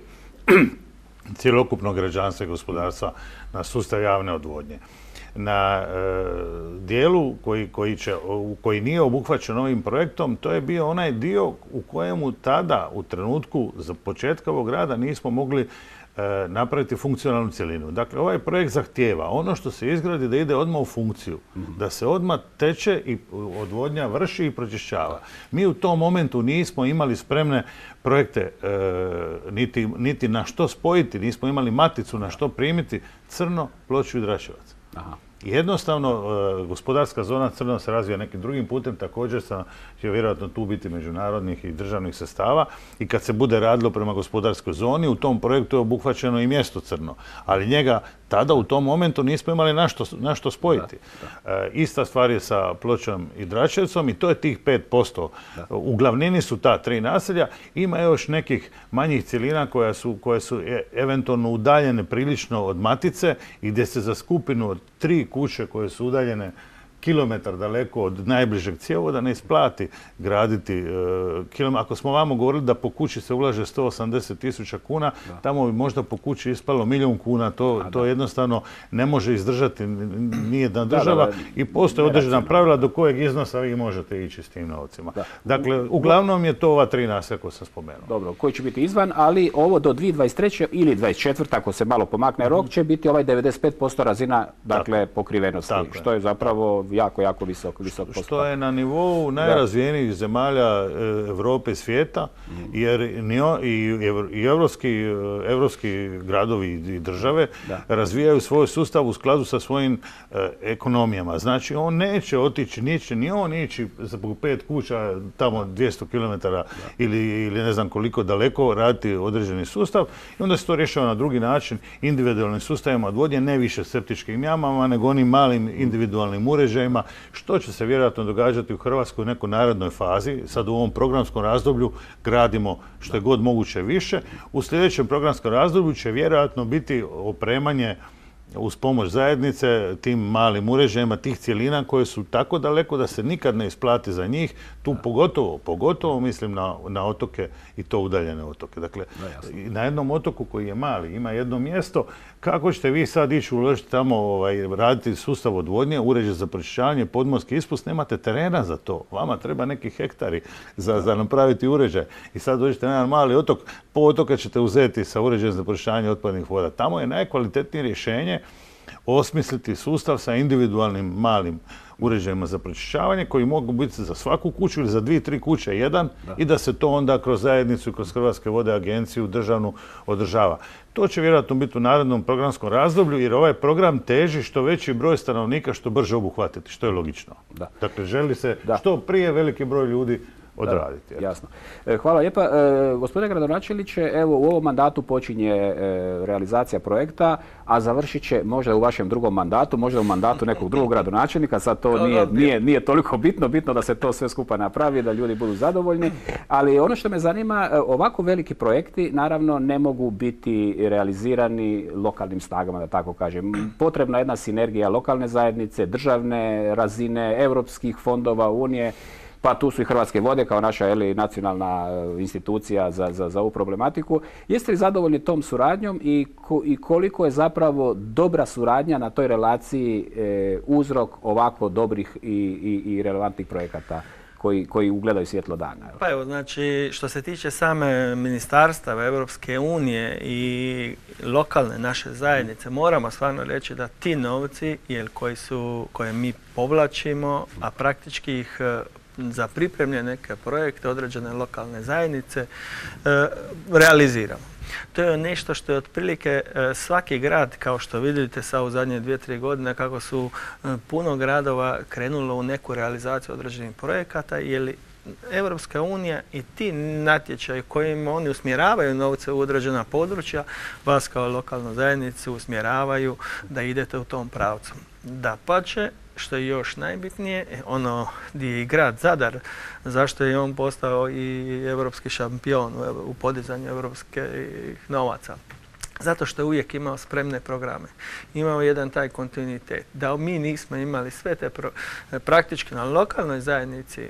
cjelokupnog građanstva i gospodarstva na sustav javne odvodnje. Na e, dijelu koji, koji, će, koji nije obuhvaćen ovim projektom, to je bio onaj dio u kojemu tada, u trenutku za početka ovog rada, nismo mogli e, napraviti funkcionalnu cjelinu. Dakle, ovaj projekt zahtijeva ono što se izgradi da ide odmah u funkciju, mm-hmm. da se odmah teče i odvodnja vrši i pročišćava. Mi u tom momentu nismo imali spremne projekte, e, niti, niti na što spojiti, nismo imali maticu na što primiti Crno, Ploču i Dračevac. Aha. Jednostavno, gospodarska zona Crno se razvija nekim drugim putem, također će vjerojatno tu biti međunarodnih i državnih sredstava i kad se bude radilo prema gospodarskoj zoni, u tom projektu je obuhvaćeno i mjesto Crno, ali njega tada u tom momentu nismo imali na što, na što spojiti. Da, da. E, ista stvar je sa Pločom i Dračevcom i to je tih pet posto. Da. U glavnini su ta tri naselja, ima još nekih manjih cjelina koje su, koje su e, eventualno udaljene prilično od matice i gdje se za skupinu od tri kuće koje su udaljene kilometar daleko od najbližeg cjevovoda ne isplati graditi e, kilometar. Ako smo vamo govorili da po kući se ulaže sto osamdeset tisuća kuna, da. Tamo bi možda po kući ispalo milijun kuna, to, A, to jednostavno ne može izdržati nijedna država da, da, da, i postoje određena pravila do kojeg iznosa vi možete ići s tim novcima. Da. Dakle, uglavnom je to ova tri naselja koje sam spomenuo. Dobro, koji će biti izvan, ali ovo do dvije tisuće dvadeset treće ili dvadeset četvrte ako se malo pomakne rok, će biti ovaj devedeset pet posto razina, dakle, tako. Pokrivenosti, tako što je zapravo jako, jako visok, visok postotak. Što je na nivou najrazvijenijih zemalja Europe i svijeta, jer i evropski gradovi i države razvijaju svoj sustav u skladu sa svojim ekonomijama. Znači, on neće otići, neće ni on ići zbog pet kuća tamo dvjesto kilometara ili ne znam koliko daleko raditi određeni sustav i onda se to rješava na drugi način, individualnim sustavima odvodnje, ne više septičkim jamama, nego onim malim individualnim uređajima, što će se vjerojatno događati u Hrvatskoj u nekoj narednoj fazi. Sad u ovom programskom razdoblju gradimo što je god moguće više. U sljedećem programskom razdoblju će vjerojatno biti opremanje uz pomoć zajednice tim malim uređajima, tih cjelina koje su tako daleko da se nikad ne isplati za njih. Tu pogotovo, pogotovo mislim na, na otoke i to udaljene otoke. Dakle, na jednom otoku koji je mali, ima jedno mjesto, kako ćete vi sad ići uložiti tamo, ovaj, raditi sustav odvodnje, uređaj za pročišćavanje, podmorski ispust, nemate terena za to. Vama treba neki hektari za, za napraviti uređaj. I sad dođete na jedan mali otok, po otoka ćete uzeti sa uređajem za pročišćavanje otpadnih voda. Tamo je najkvalitetnije rješenje osmisliti sustav sa individualnim malim uređajima za pročišćavanje koji mogu biti za svaku kuću ili za dvije, tri kuće jedan i da se to onda kroz zajednicu i kroz Hrvatske vode, agenciju državnu održava. To će vjerojatno biti u narednom programskom razdoblju jer ovaj program teži što veći broj stanovnika što brže obuhvatiti, što je logično. Da. Dakle, želi se da. što prije veliki broj ljudi odraditi. Da, jasno. E, hvala lijepa. E, gospodine gradonačelniče, evo u ovom mandatu počinje e, realizacija projekta, a završit će možda u vašem drugom mandatu, možda u mandatu nekog drugog gradonačelnika, sad to nije, nije, nije toliko bitno, bitno da se to sve skupa napravi, da ljudi budu zadovoljni, ali ono što me zanima, ovako veliki projekti naravno ne mogu biti realizirani lokalnim snagama, da tako kažem. Potrebna je jedna sinergija lokalne zajednice, državne razine, europskih fondova, Unije, pa tu su i Hrvatske vode kao naša eli, nacionalna institucija za, za, za ovu problematiku. Jeste li zadovoljni tom suradnjom i, ko, i koliko je zapravo dobra suradnja na toj relaciji e, uzrok ovako dobrih i, i, i relevantnih projekata koji, koji ugledaju svjetlo dana? Pa evo, znači, što se tiče same ministarstava Europske unije i lokalne naše zajednice, moramo stvarno reći da ti novci jel, koji su, koje mi povlačimo, a praktički ih za pripremljene neke projekte određene lokalne zajednice e, realiziramo. To je nešto što je otprilike e, svaki grad, kao što vidite sad u zadnje dvije, tri godine, kako su e, puno gradova krenulo u neku realizaciju određenih projekata, jer Europska unija i ti natječaji kojim oni usmjeravaju novce u određena područja, vas kao lokalnu zajednicu usmjeravaju da idete u tom pravcu. Dapače, što je još najbitnije, ono gdje je i grad Zadar, zašto je on postao i europski šampion u podizanju europskih novaca. Zato što je uvijek imao spremne programe. Imao jedan taj kontinuitet. Da mi nismo imali sve te pro, praktički na lokalnoj zajednici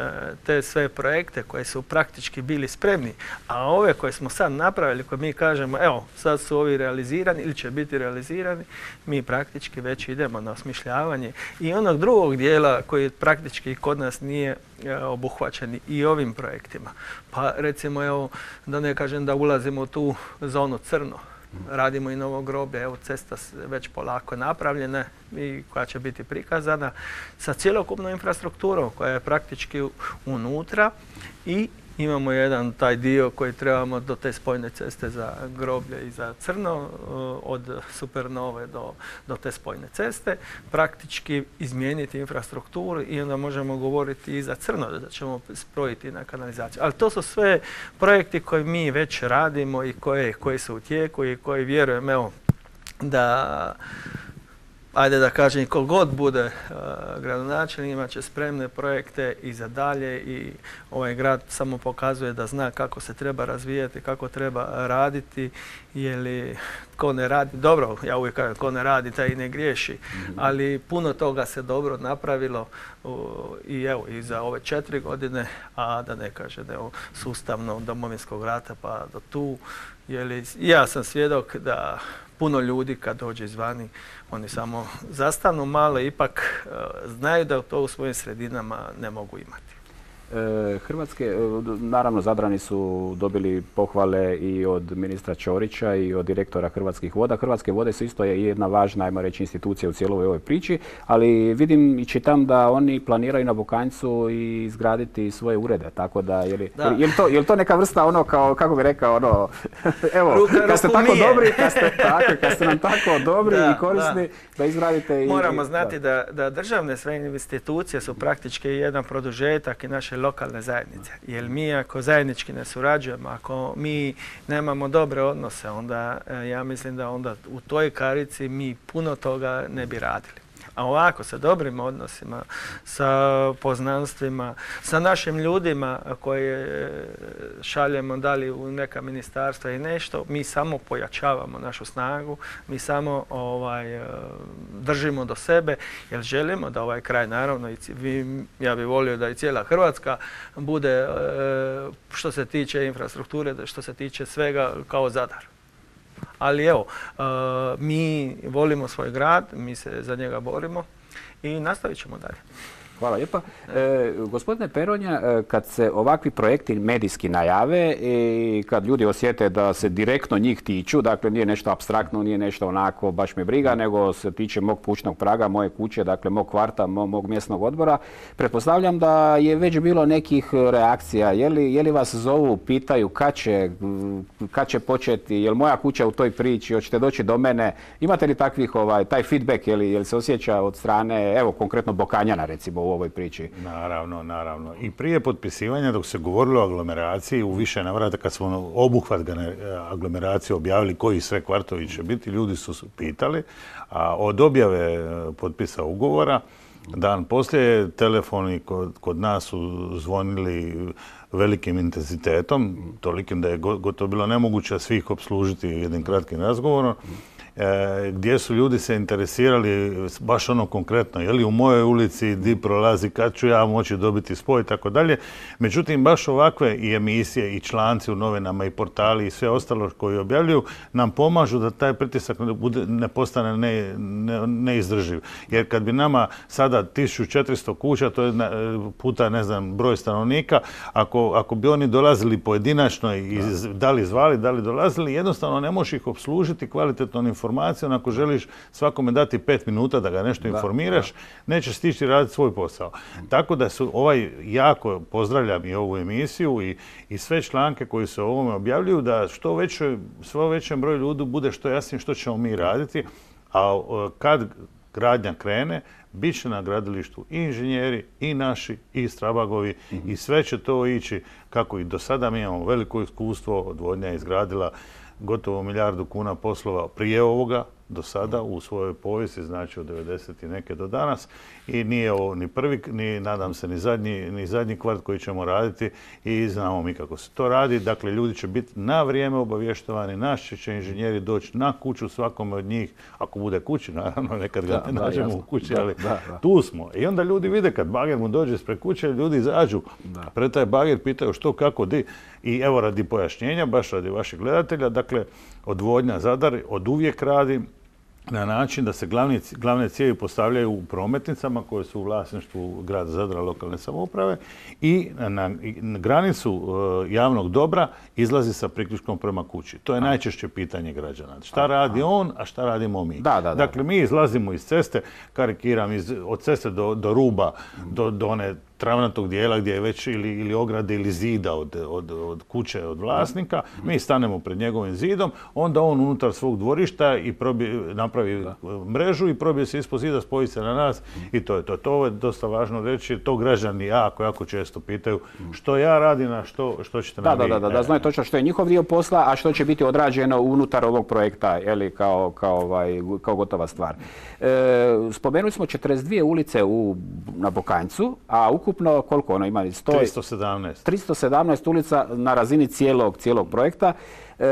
te sve projekte koje su praktički bili spremni, a ove koje smo sad napravili, koje mi kažemo evo sad su ovi realizirani ili će biti realizirani, mi praktički već idemo na osmišljavanje i onog drugog dijela koji praktički kod nas nije obuhvaćeni i ovim projektima. Pa recimo evo da ne kažem da ulazimo u tu zonu crno. Radimo i novo groblje, evo cesta već polako napravljena i koja će biti prikazana sa cjelokupnom infrastrukturom koja je praktički unutra i imamo jedan taj dio koji trebamo do te spojne ceste za groblje i za crno, od Supernove do, do te spojne ceste, praktički izmijeniti infrastrukturu i onda možemo govoriti i za crno da ćemo spojiti na kanalizaciju. Ali to su sve projekti koje mi već radimo i koje, koji su u tijeku i koji vjerujem evo, da ajde da kažem, ko god bude uh, gradonačelnik imat će spremne projekte i za dalje i ovaj grad samo pokazuje da zna kako se treba razvijati, kako treba raditi, jer ko ne radi, dobro, ja uvijek kažem, ko ne radi taj i ne griješi, mm-hmm. ali puno toga se dobro napravilo uh, i evo i za ove četiri godine, a da ne kaže da je sustavno Domovinskog rata pa do tu, jer ja sam svjedok da puno ljudi kad dođe izvani, oni samo zastanu malo, ipak uh, znaju da to u svojim sredinama ne mogu imati. Hrvatske, naravno Zadrani su dobili pohvale i od ministra Ćorića i od direktora Hrvatskih voda. Hrvatske vode su isto jedna važna, ajmo reći, institucija u cijeloj ovoj priči, ali vidim i čitam da oni planiraju na Bokanjcu i izgraditi svoje urede, tako da, je li, da. je li, to, je li to neka vrsta ono, kao, kako bi rekao, ono, evo, Ruka, kad ste tako nije. dobri, kad ste, tako, kad ste nam tako dobri da, i korisni, da, da izgradite i... Moramo znati da, da državne sve institucije su praktički jedan produžetak i naše lokalne zajednice. Jer mi ako zajednički ne surađujemo, ako mi nemamo dobre odnose, onda ja mislim da onda u toj karici mi puno toga ne bi radili. A ovako, sa dobrim odnosima, sa poznanstvima, sa našim ljudima koje šaljemo da li u neka ministarstva i nešto, mi samo pojačavamo našu snagu, mi samo ovaj, držimo do sebe, jer želimo da ovaj kraj, naravno, i ja bih volio da i cijela Hrvatska bude, što se tiče infrastrukture, što se tiče svega, kao Zadar. Ali evo, mi volimo svoj grad, mi se za njega borimo i nastavit ćemo dalje. Hvala lijepa. E, gospodine Peronja, kad se ovakvi projekti medijski najave i kad ljudi osjete da se direktno njih tiču, dakle nije nešto apstraktno, nije nešto onako baš me briga, nego se tiče mog kućnog praga, moje kuće, dakle mog kvarta, mog mjesnog odbora, pretpostavljam da je već bilo nekih reakcija. Je li, je li vas zovu, pitaju kad će, kad će početi, je li moja kuća u toj priči, hoćete doći do mene? Imate li takvih, ovaj, taj feedback, je li, je li se osjeća od strane, evo konkretno Bokanjana recimo, u ovoj priči? Naravno, naravno. I prije potpisivanja, dok se govorilo o aglomeraciji, u više navrata kad smo obuhvat aglomeracije objavili koji sve kvartovi će biti, ljudi su pitali, a od objave potpisa ugovora, dan poslije telefoni kod, kod nas su zvonili velikim intenzitetom, tolikim da je gotovo bilo nemoguće svih opslužiti jednim kratkim razgovorom. E, gdje su ljudi se interesirali baš ono konkretno, je li u mojoj ulici di prolazi, kad ću ja moći dobiti spoj i tako dalje. Međutim, baš ovakve i emisije i članci u novinama i portali i sve ostalo koji objavljuju nam pomažu da taj pritisak ne, bude, ne postane ne, ne, neizdrživ. Jer kad bi nama sada tisuću četiristo kuća, to je puta ne znam broj stanovnika, ako, ako bi oni dolazili pojedinačno i da. da li zvali, da li dolazili, jednostavno ne možeš ih opslužiti kvalitetnom informacijom. Ako želiš svakome dati pet minuta da ga nešto da, informiraš, da. nećeš stići raditi svoj posao. Mm. Tako da su ovaj, jako pozdravljam i ovu emisiju i, i sve članke koji se o ovome objavljuju, da što veće, svo većem broju ljudi bude što jasnije što ćemo mi raditi, a kad gradnja krene, bit će na gradilištu i inženjeri, i naši, i Strabagovi, mm-hmm. i sve će to ići kako i do sada. Mi imamo veliko iskustvo, odvodnja je izgradila gotovo milijardu kuna poslova prije ovoga, do sada u svojoj povijesti, znači od devedeset i neke do danas, i nije ovo ni prvi, ni nadam se ni zadnji, ni zadnji kvart koji ćemo raditi i znamo mi kako se to radi. Dakle, ljudi će biti na vrijeme obavještovani, naši će inženjeri doći na kuću svakome od njih, ako bude kući, naravno, nekad ga ne nađemo u kući, ali da, da. tu smo. I onda ljudi vide kad bager mu dođe ispred kuće, ljudi izađu pred taj bager, pitaju što, kako, di. I evo radi pojašnjenja, baš radi vaših gledatelja, dakle, odvodnja Zadar od uvijek radi na način da se glavni, glavne cijevi postavljaju u prometnicama koje su u vlasništvu grada Zadra, lokalne samouprave, i na, na, na granicu uh, javnog dobra izlazi sa priključkom prema kući. To je a. najčešće pitanje građana. Šta a, radi a. on, a šta radimo mi? Da, da, da. Dakle, mi izlazimo iz ceste, karikiram, iz, od ceste do, do ruba, mm. do, do one travnatog dijela gdje je već ili, ili ograde ili zida od, od, od kuće, od vlasnika. Mi stanemo pred njegovim zidom, onda on unutar svog dvorišta i probije, napravi da. mrežu i probije se ispod zida, spoji se na nas i to je to. To je dosta važno reći, to građani jako, jako često pitaju što ja radim, a što, što ćete nam vi. Da, da, da, da znaju točno što je njihov dio posla, a što će biti odrađeno unutar ovog projekta, jeli, kao, kao, ovaj, kao gotova stvar. E, spomenuli smo četrdeset dvije ulice u, na Bokanjcu, a ukupno koliko ono ima? sto, tristo sedamnaest. tristo sedamnaest ulica na razini cijelog, cijelog projekta. E,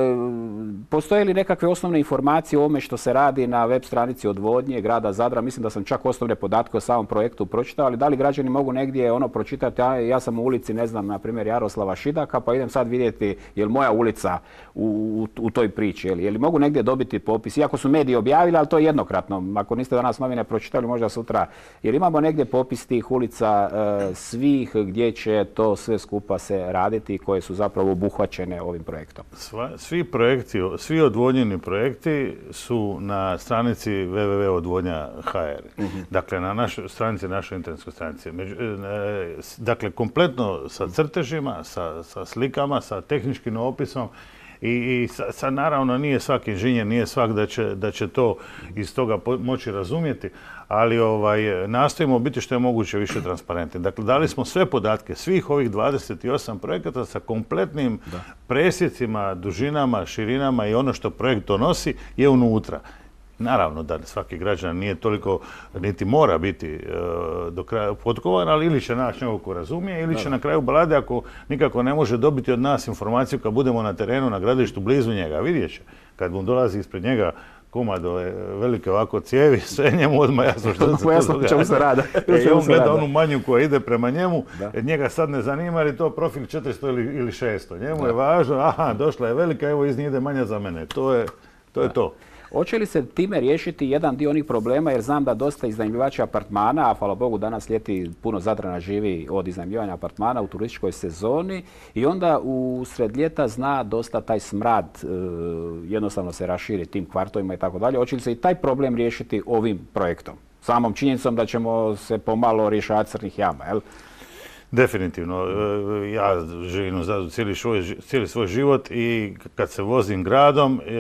postoje li nekakve osnovne informacije o ovome što se radi na web stranici odvodnje grada Zadra? Mislim da sam čak osnovne podatke o samom projektu pročitao, ali da li građani mogu negdje ono pročitati, ja, ja sam u ulici, ne znam, na primjer Jaroslava Šidaka, pa idem sad vidjeti je li moja ulica u, u, u toj priči, je li, je li mogu negdje dobiti popis, iako su mediji objavili, ali to je jednokratno, ako niste danas novine pročitali, možda sutra, jer imamo negdje popis tih ulica e, svih gdje će to sve skupa se raditi, koje su zapravo obuhvaćene ovim projektom. Sva, svi projekti, svi odvodnjeni projekti su na stranici w w w tačka odvodnja tačka h r. Mm-hmm. Dakle, na našoj stranici, našoj internetskoj stranici. Među, e, dakle, kompletno sa crtežima, sa, sa slikama, sa tehničkim opisom. I, i sad sa, naravno nije svaki inženjer, nije svak da će, da će to iz toga po, moći razumjeti, ali ovaj, nastojimo biti što je moguće više transparentni. Dakle, dali smo sve podatke, svih ovih dvadeset osam projekata sa kompletnim da. presjecima, dužinama, širinama i ono što projekt donosi je unutra. Naravno da svaki građan nije toliko, niti mora biti e, do kraja potkovan, ali ili će naći nekog ko razumije, ili će na kraju balade, ako nikako ne može dobiti od nas informaciju kad budemo na terenu, na gradilištu, blizu njega. Vidjet će, kad mu dolazi ispred njega komad ove velike ovako cijevi, sve njemu odmah jasno što se to događa. I on gleda onu manju koja ide prema njemu, jer njega sad ne zanima jer je to profil četiristo ili, ili šesto. Njemu da. je važno, aha, došla je velika, evo iz nje ide manja za mene. To je to. Je to. Hoće li se time riješiti jedan dio onih problema, jer znam da dosta iznajmljivača apartmana, a hvala Bogu danas ljeti puno Zadrana živi od iznajmljivanja apartmana u turističkoj sezoni i onda u sred ljeta zna dosta taj smrad, e, jednostavno se raširi tim kvartovima i tako dalje. Hoće li se i taj problem riješiti ovim projektom? Samom činjenicom da ćemo se pomalo rješavati crnih jama, jel? Definitivno. Ja živim u Zadru cijeli, cijeli svoj život i kad se vozim gradom, e,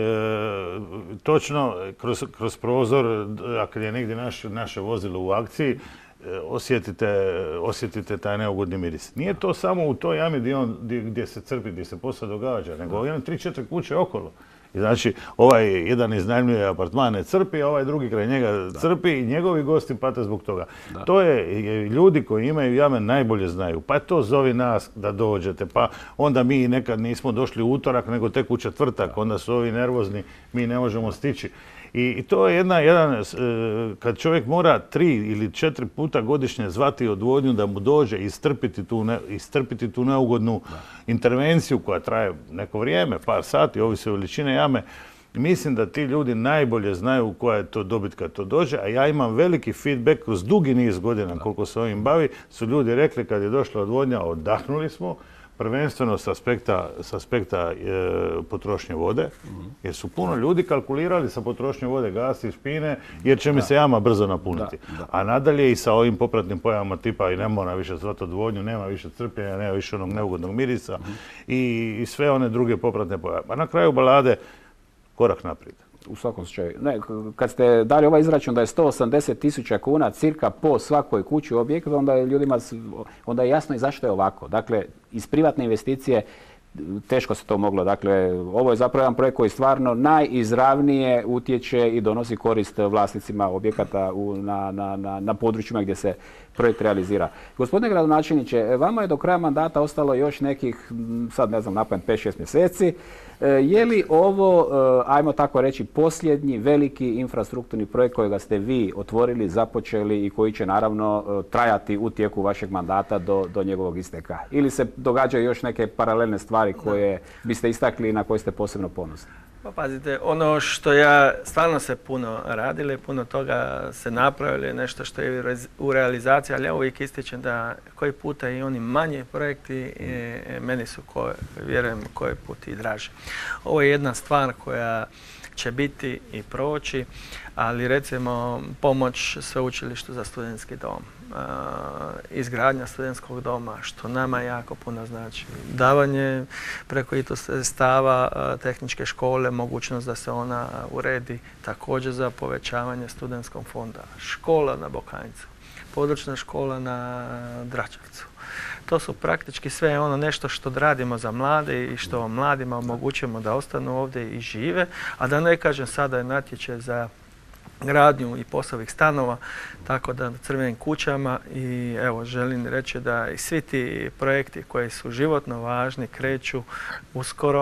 točno kroz, kroz prozor, a kad je negdje naš, naše vozilo u akciji, e, osjetite, osjetite taj neugodni miris. Nije to samo u toj jami gdje, on, gdje, gdje se crpi, gdje se posao događa, nego jedan tri četiri kuće okolo. I znači, ovaj jedan iznajmljuje apartman ne crpi, a ovaj drugi kraj njega da. crpi i njegovi gosti pate zbog toga. Da. To je, ljudi koji imaju jame najbolje znaju. Pa to zovi nas da dođete, pa onda mi nekad nismo došli u utorak, nego tek u četvrtak, da. onda su ovi nervozni, mi ne možemo stići. I, i to je jedna, jedan, kad čovjek mora tri ili četiri puta godišnje zvati odvodnju da mu dođe i istrpiti tu, ne, istrpiti tu neugodnu da. intervenciju koja traje neko vrijeme, par sati, ovisi o veličine jame. Mislim da ti ljudi najbolje znaju koja je to dobit kad to dođe, a ja imam veliki feedback kroz dugi niz godina koliko se ovim bavi, su ljudi rekli kad je došla odvodnja, odahnuli smo, prvenstveno s aspekta, s aspekta e, potrošnje vode, jer su puno ljudi kalkulirali sa potrošnjom vode, gasi, špine, jer će mi se jama brzo napuniti. Da, da. A nadalje i sa ovim popratnim pojavama tipa i ne mora više zvati odvodnju, nema više crpljenja, nema više onog neugodnog mirisa mm. i, i sve one druge popratne pojave. A na kraju balade korak naprijed. U svakom slučaju. Ne, kad ste dali ovaj izračun da je sto osamdeset tisuća kuna cirka po svakoj kući u objektu, onda je ljudima onda je jasno i zašto je ovako. Dakle, iz privatne investicije teško se to moglo. Dakle, ovo je zapravo jedan projekt koji stvarno najizravnije utječe i donosi korist vlasnicima objekata u, na, na, na, na područjima gdje se projekt realizira. Gospodine gradonačelniče, vama je do kraja mandata ostalo još nekih, sad ne znam, napamet pet šest mjeseci. Je li ovo, ajmo tako reći, posljednji veliki infrastrukturni projekt kojega ste vi otvorili, započeli i koji će naravno trajati u tijeku vašeg mandata do, do njegovog isteka? Ili se događaju još neke paralelne stvari koje biste istakli i na koje ste posebno ponosni? Pa pazite, ono što ja, stvarno se puno radili, puno toga se napravili, nešto što je u realizaciji, ali ja uvijek ističem da koji puta i oni manji projekti e, meni su, koje, vjerujem, koji put i draži. Ovo je jedna stvar koja će biti i proći, ali recimo pomoć Sveučilištu za studentski dom, uh, izgradnja studentskog doma, što nama jako puno znači. Davanje preko I T U sredstava uh, tehničke škole, mogućnost da se ona uredi, također za povećavanje studentskog fonda. Škola na Bokanjcu, područna škola na Dračevcu. To su praktički sve ono nešto što radimo za mlade i što mladima omogućujemo da ostanu ovdje i žive, a da ne kažem sada je natječaj za gradnju i poslovnih stanova, tako da na Crvenim kućama i evo želim reći da i svi ti projekti koji su životno važni kreću uskoro,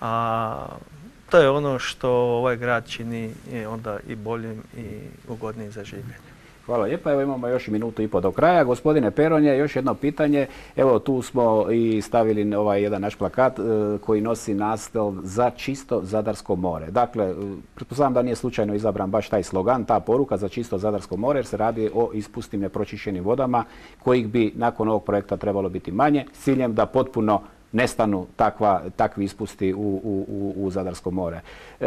A to je ono što ovaj grad čini onda i boljim i ugodnijim za življenje. Hvala lijepa. Evo imamo još minutu i po do kraja. Gospodine Peronja, još jedno pitanje. Evo tu smo i stavili ovaj jedan naš plakat e, koji nosi naslov Za čisto Zadarsko more. Dakle, pretpostavljam da nije slučajno izabran baš taj slogan, ta poruka za čisto Zadarsko more, jer se radi o ispustim nepročišćenim vodama kojih bi nakon ovog projekta trebalo biti manje, s ciljem da potpuno nestanu takva, takvi ispusti u, u, u, u Zadarsko more. E,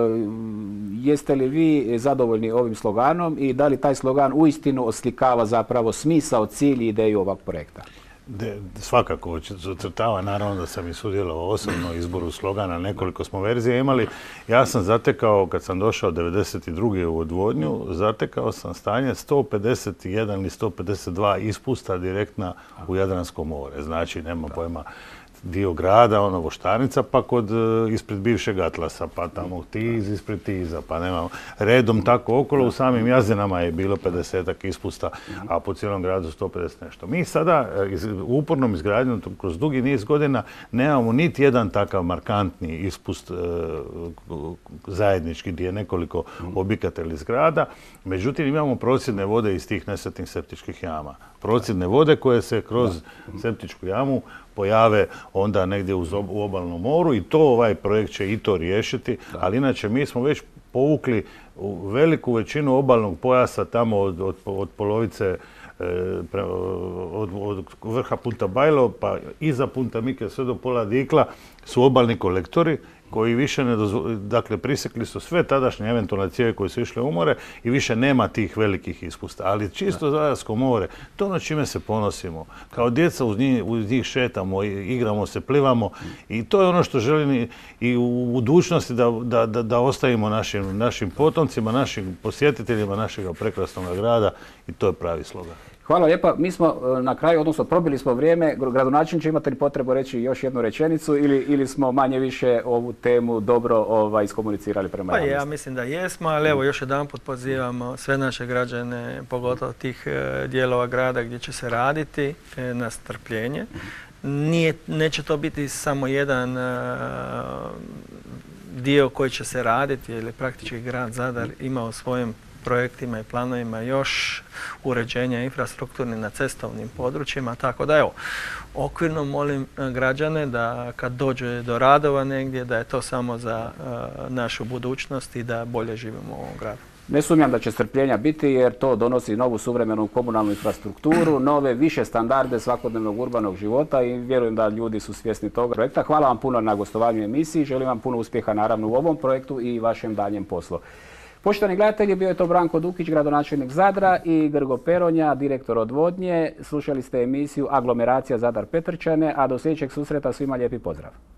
jeste li vi zadovoljni ovim sloganom i da li taj slogan uistinu oslikava zapravo smisao, cilj i ideju ovog projekta? De, svakako zacrtava, naravno da sam i sudjelovao osobno u izboru slogana, nekoliko smo verzije imali. Ja sam zatekao, kad sam došao devedeset druge u odvodnju, zatekao sam stanje sto pedeset jedan ili sto pedeset dva ispusta direktna u Jadransko more. Znači, nema pojma, dio grada, ono Voštanica, pa kod ispred bivšeg Atlasa, pa tamo Tiz ispred Tiza, pa nemamo redom tako okolo. U samim Jazinama je bilo pedesetak ispusta, a po cijelom gradu sto pedeset nešto. Mi sada u upornom izgradnju kroz dugi niz godina nemamo niti jedan takav markantni ispust zajednički gdje je nekoliko objekata ili zgrada. Međutim, imamo procjedne vode iz tih nesretnih septičkih jama. Procjedne vode koje se kroz septičku jamu pojave onda negdje u obalnom moru i to ovaj projekt će i to riješiti, ali inače mi smo već povukli veliku većinu obalnog pojasa tamo od, od, od polovice Od, od vrha Punta Bajlo pa iza Punta Mike sve do pola Dikla su obalni kolektori koji više ne dozvoli, dakle prisekli su sve tadašnje eventualne cijevi koje su išle u more i više nema tih velikih ispusta. Ali čisto Zadarsko more, to ono čime se ponosimo. Kao djeca uz njih, uz njih šetamo, igramo se, plivamo i to je ono što želim i u budućnosti da, da, da, da ostavimo našim, našim potomcima, našim posjetiteljima našeg prekrasnog grada i to je pravi slogan. Hvala lijepa. Mi smo na kraju, odnosno probili smo vrijeme. Gradonačelniče, imate li potrebu reći još jednu rečenicu ili, ili smo manje više ovu temu dobro ovaj, iskomunicirali prema pa javnosti? Ja mislim da jesmo, ali evo još jedan put pozivamo sve naše građane, pogotovo tih e, dijelova grada gdje će se raditi, e, na strpljenje. Nije, neće to biti samo jedan e, dio koji će se raditi, jer je praktički grad Zadar ima u svojim projektima i planovima još uređenja infrastrukturnih na cestovnim područjima, tako da evo, okvirno molim građane da kad dođe do radova negdje, da je to samo za uh, našu budućnost i da bolje živimo u ovom gradu. Ne sumnjam da će strpljenja biti jer to donosi novu suvremenu komunalnu infrastrukturu, nove više standarde svakodnevnog urbanog života i vjerujem da ljudi su svjesni toga projekta. Hvala vam puno na gostovanju emisiji, želim vam puno uspjeha naravno u ovom projektu i vašem daljem poslu. Poštovani gledatelji, bio je to Branko Dukić, gradonačelnik Zadra i Grgo Peronja, direktor odvodnje. Slušali ste emisiju Aglomeracija Zadar Petrčane, a do sljedećeg susreta svima lijepi pozdrav.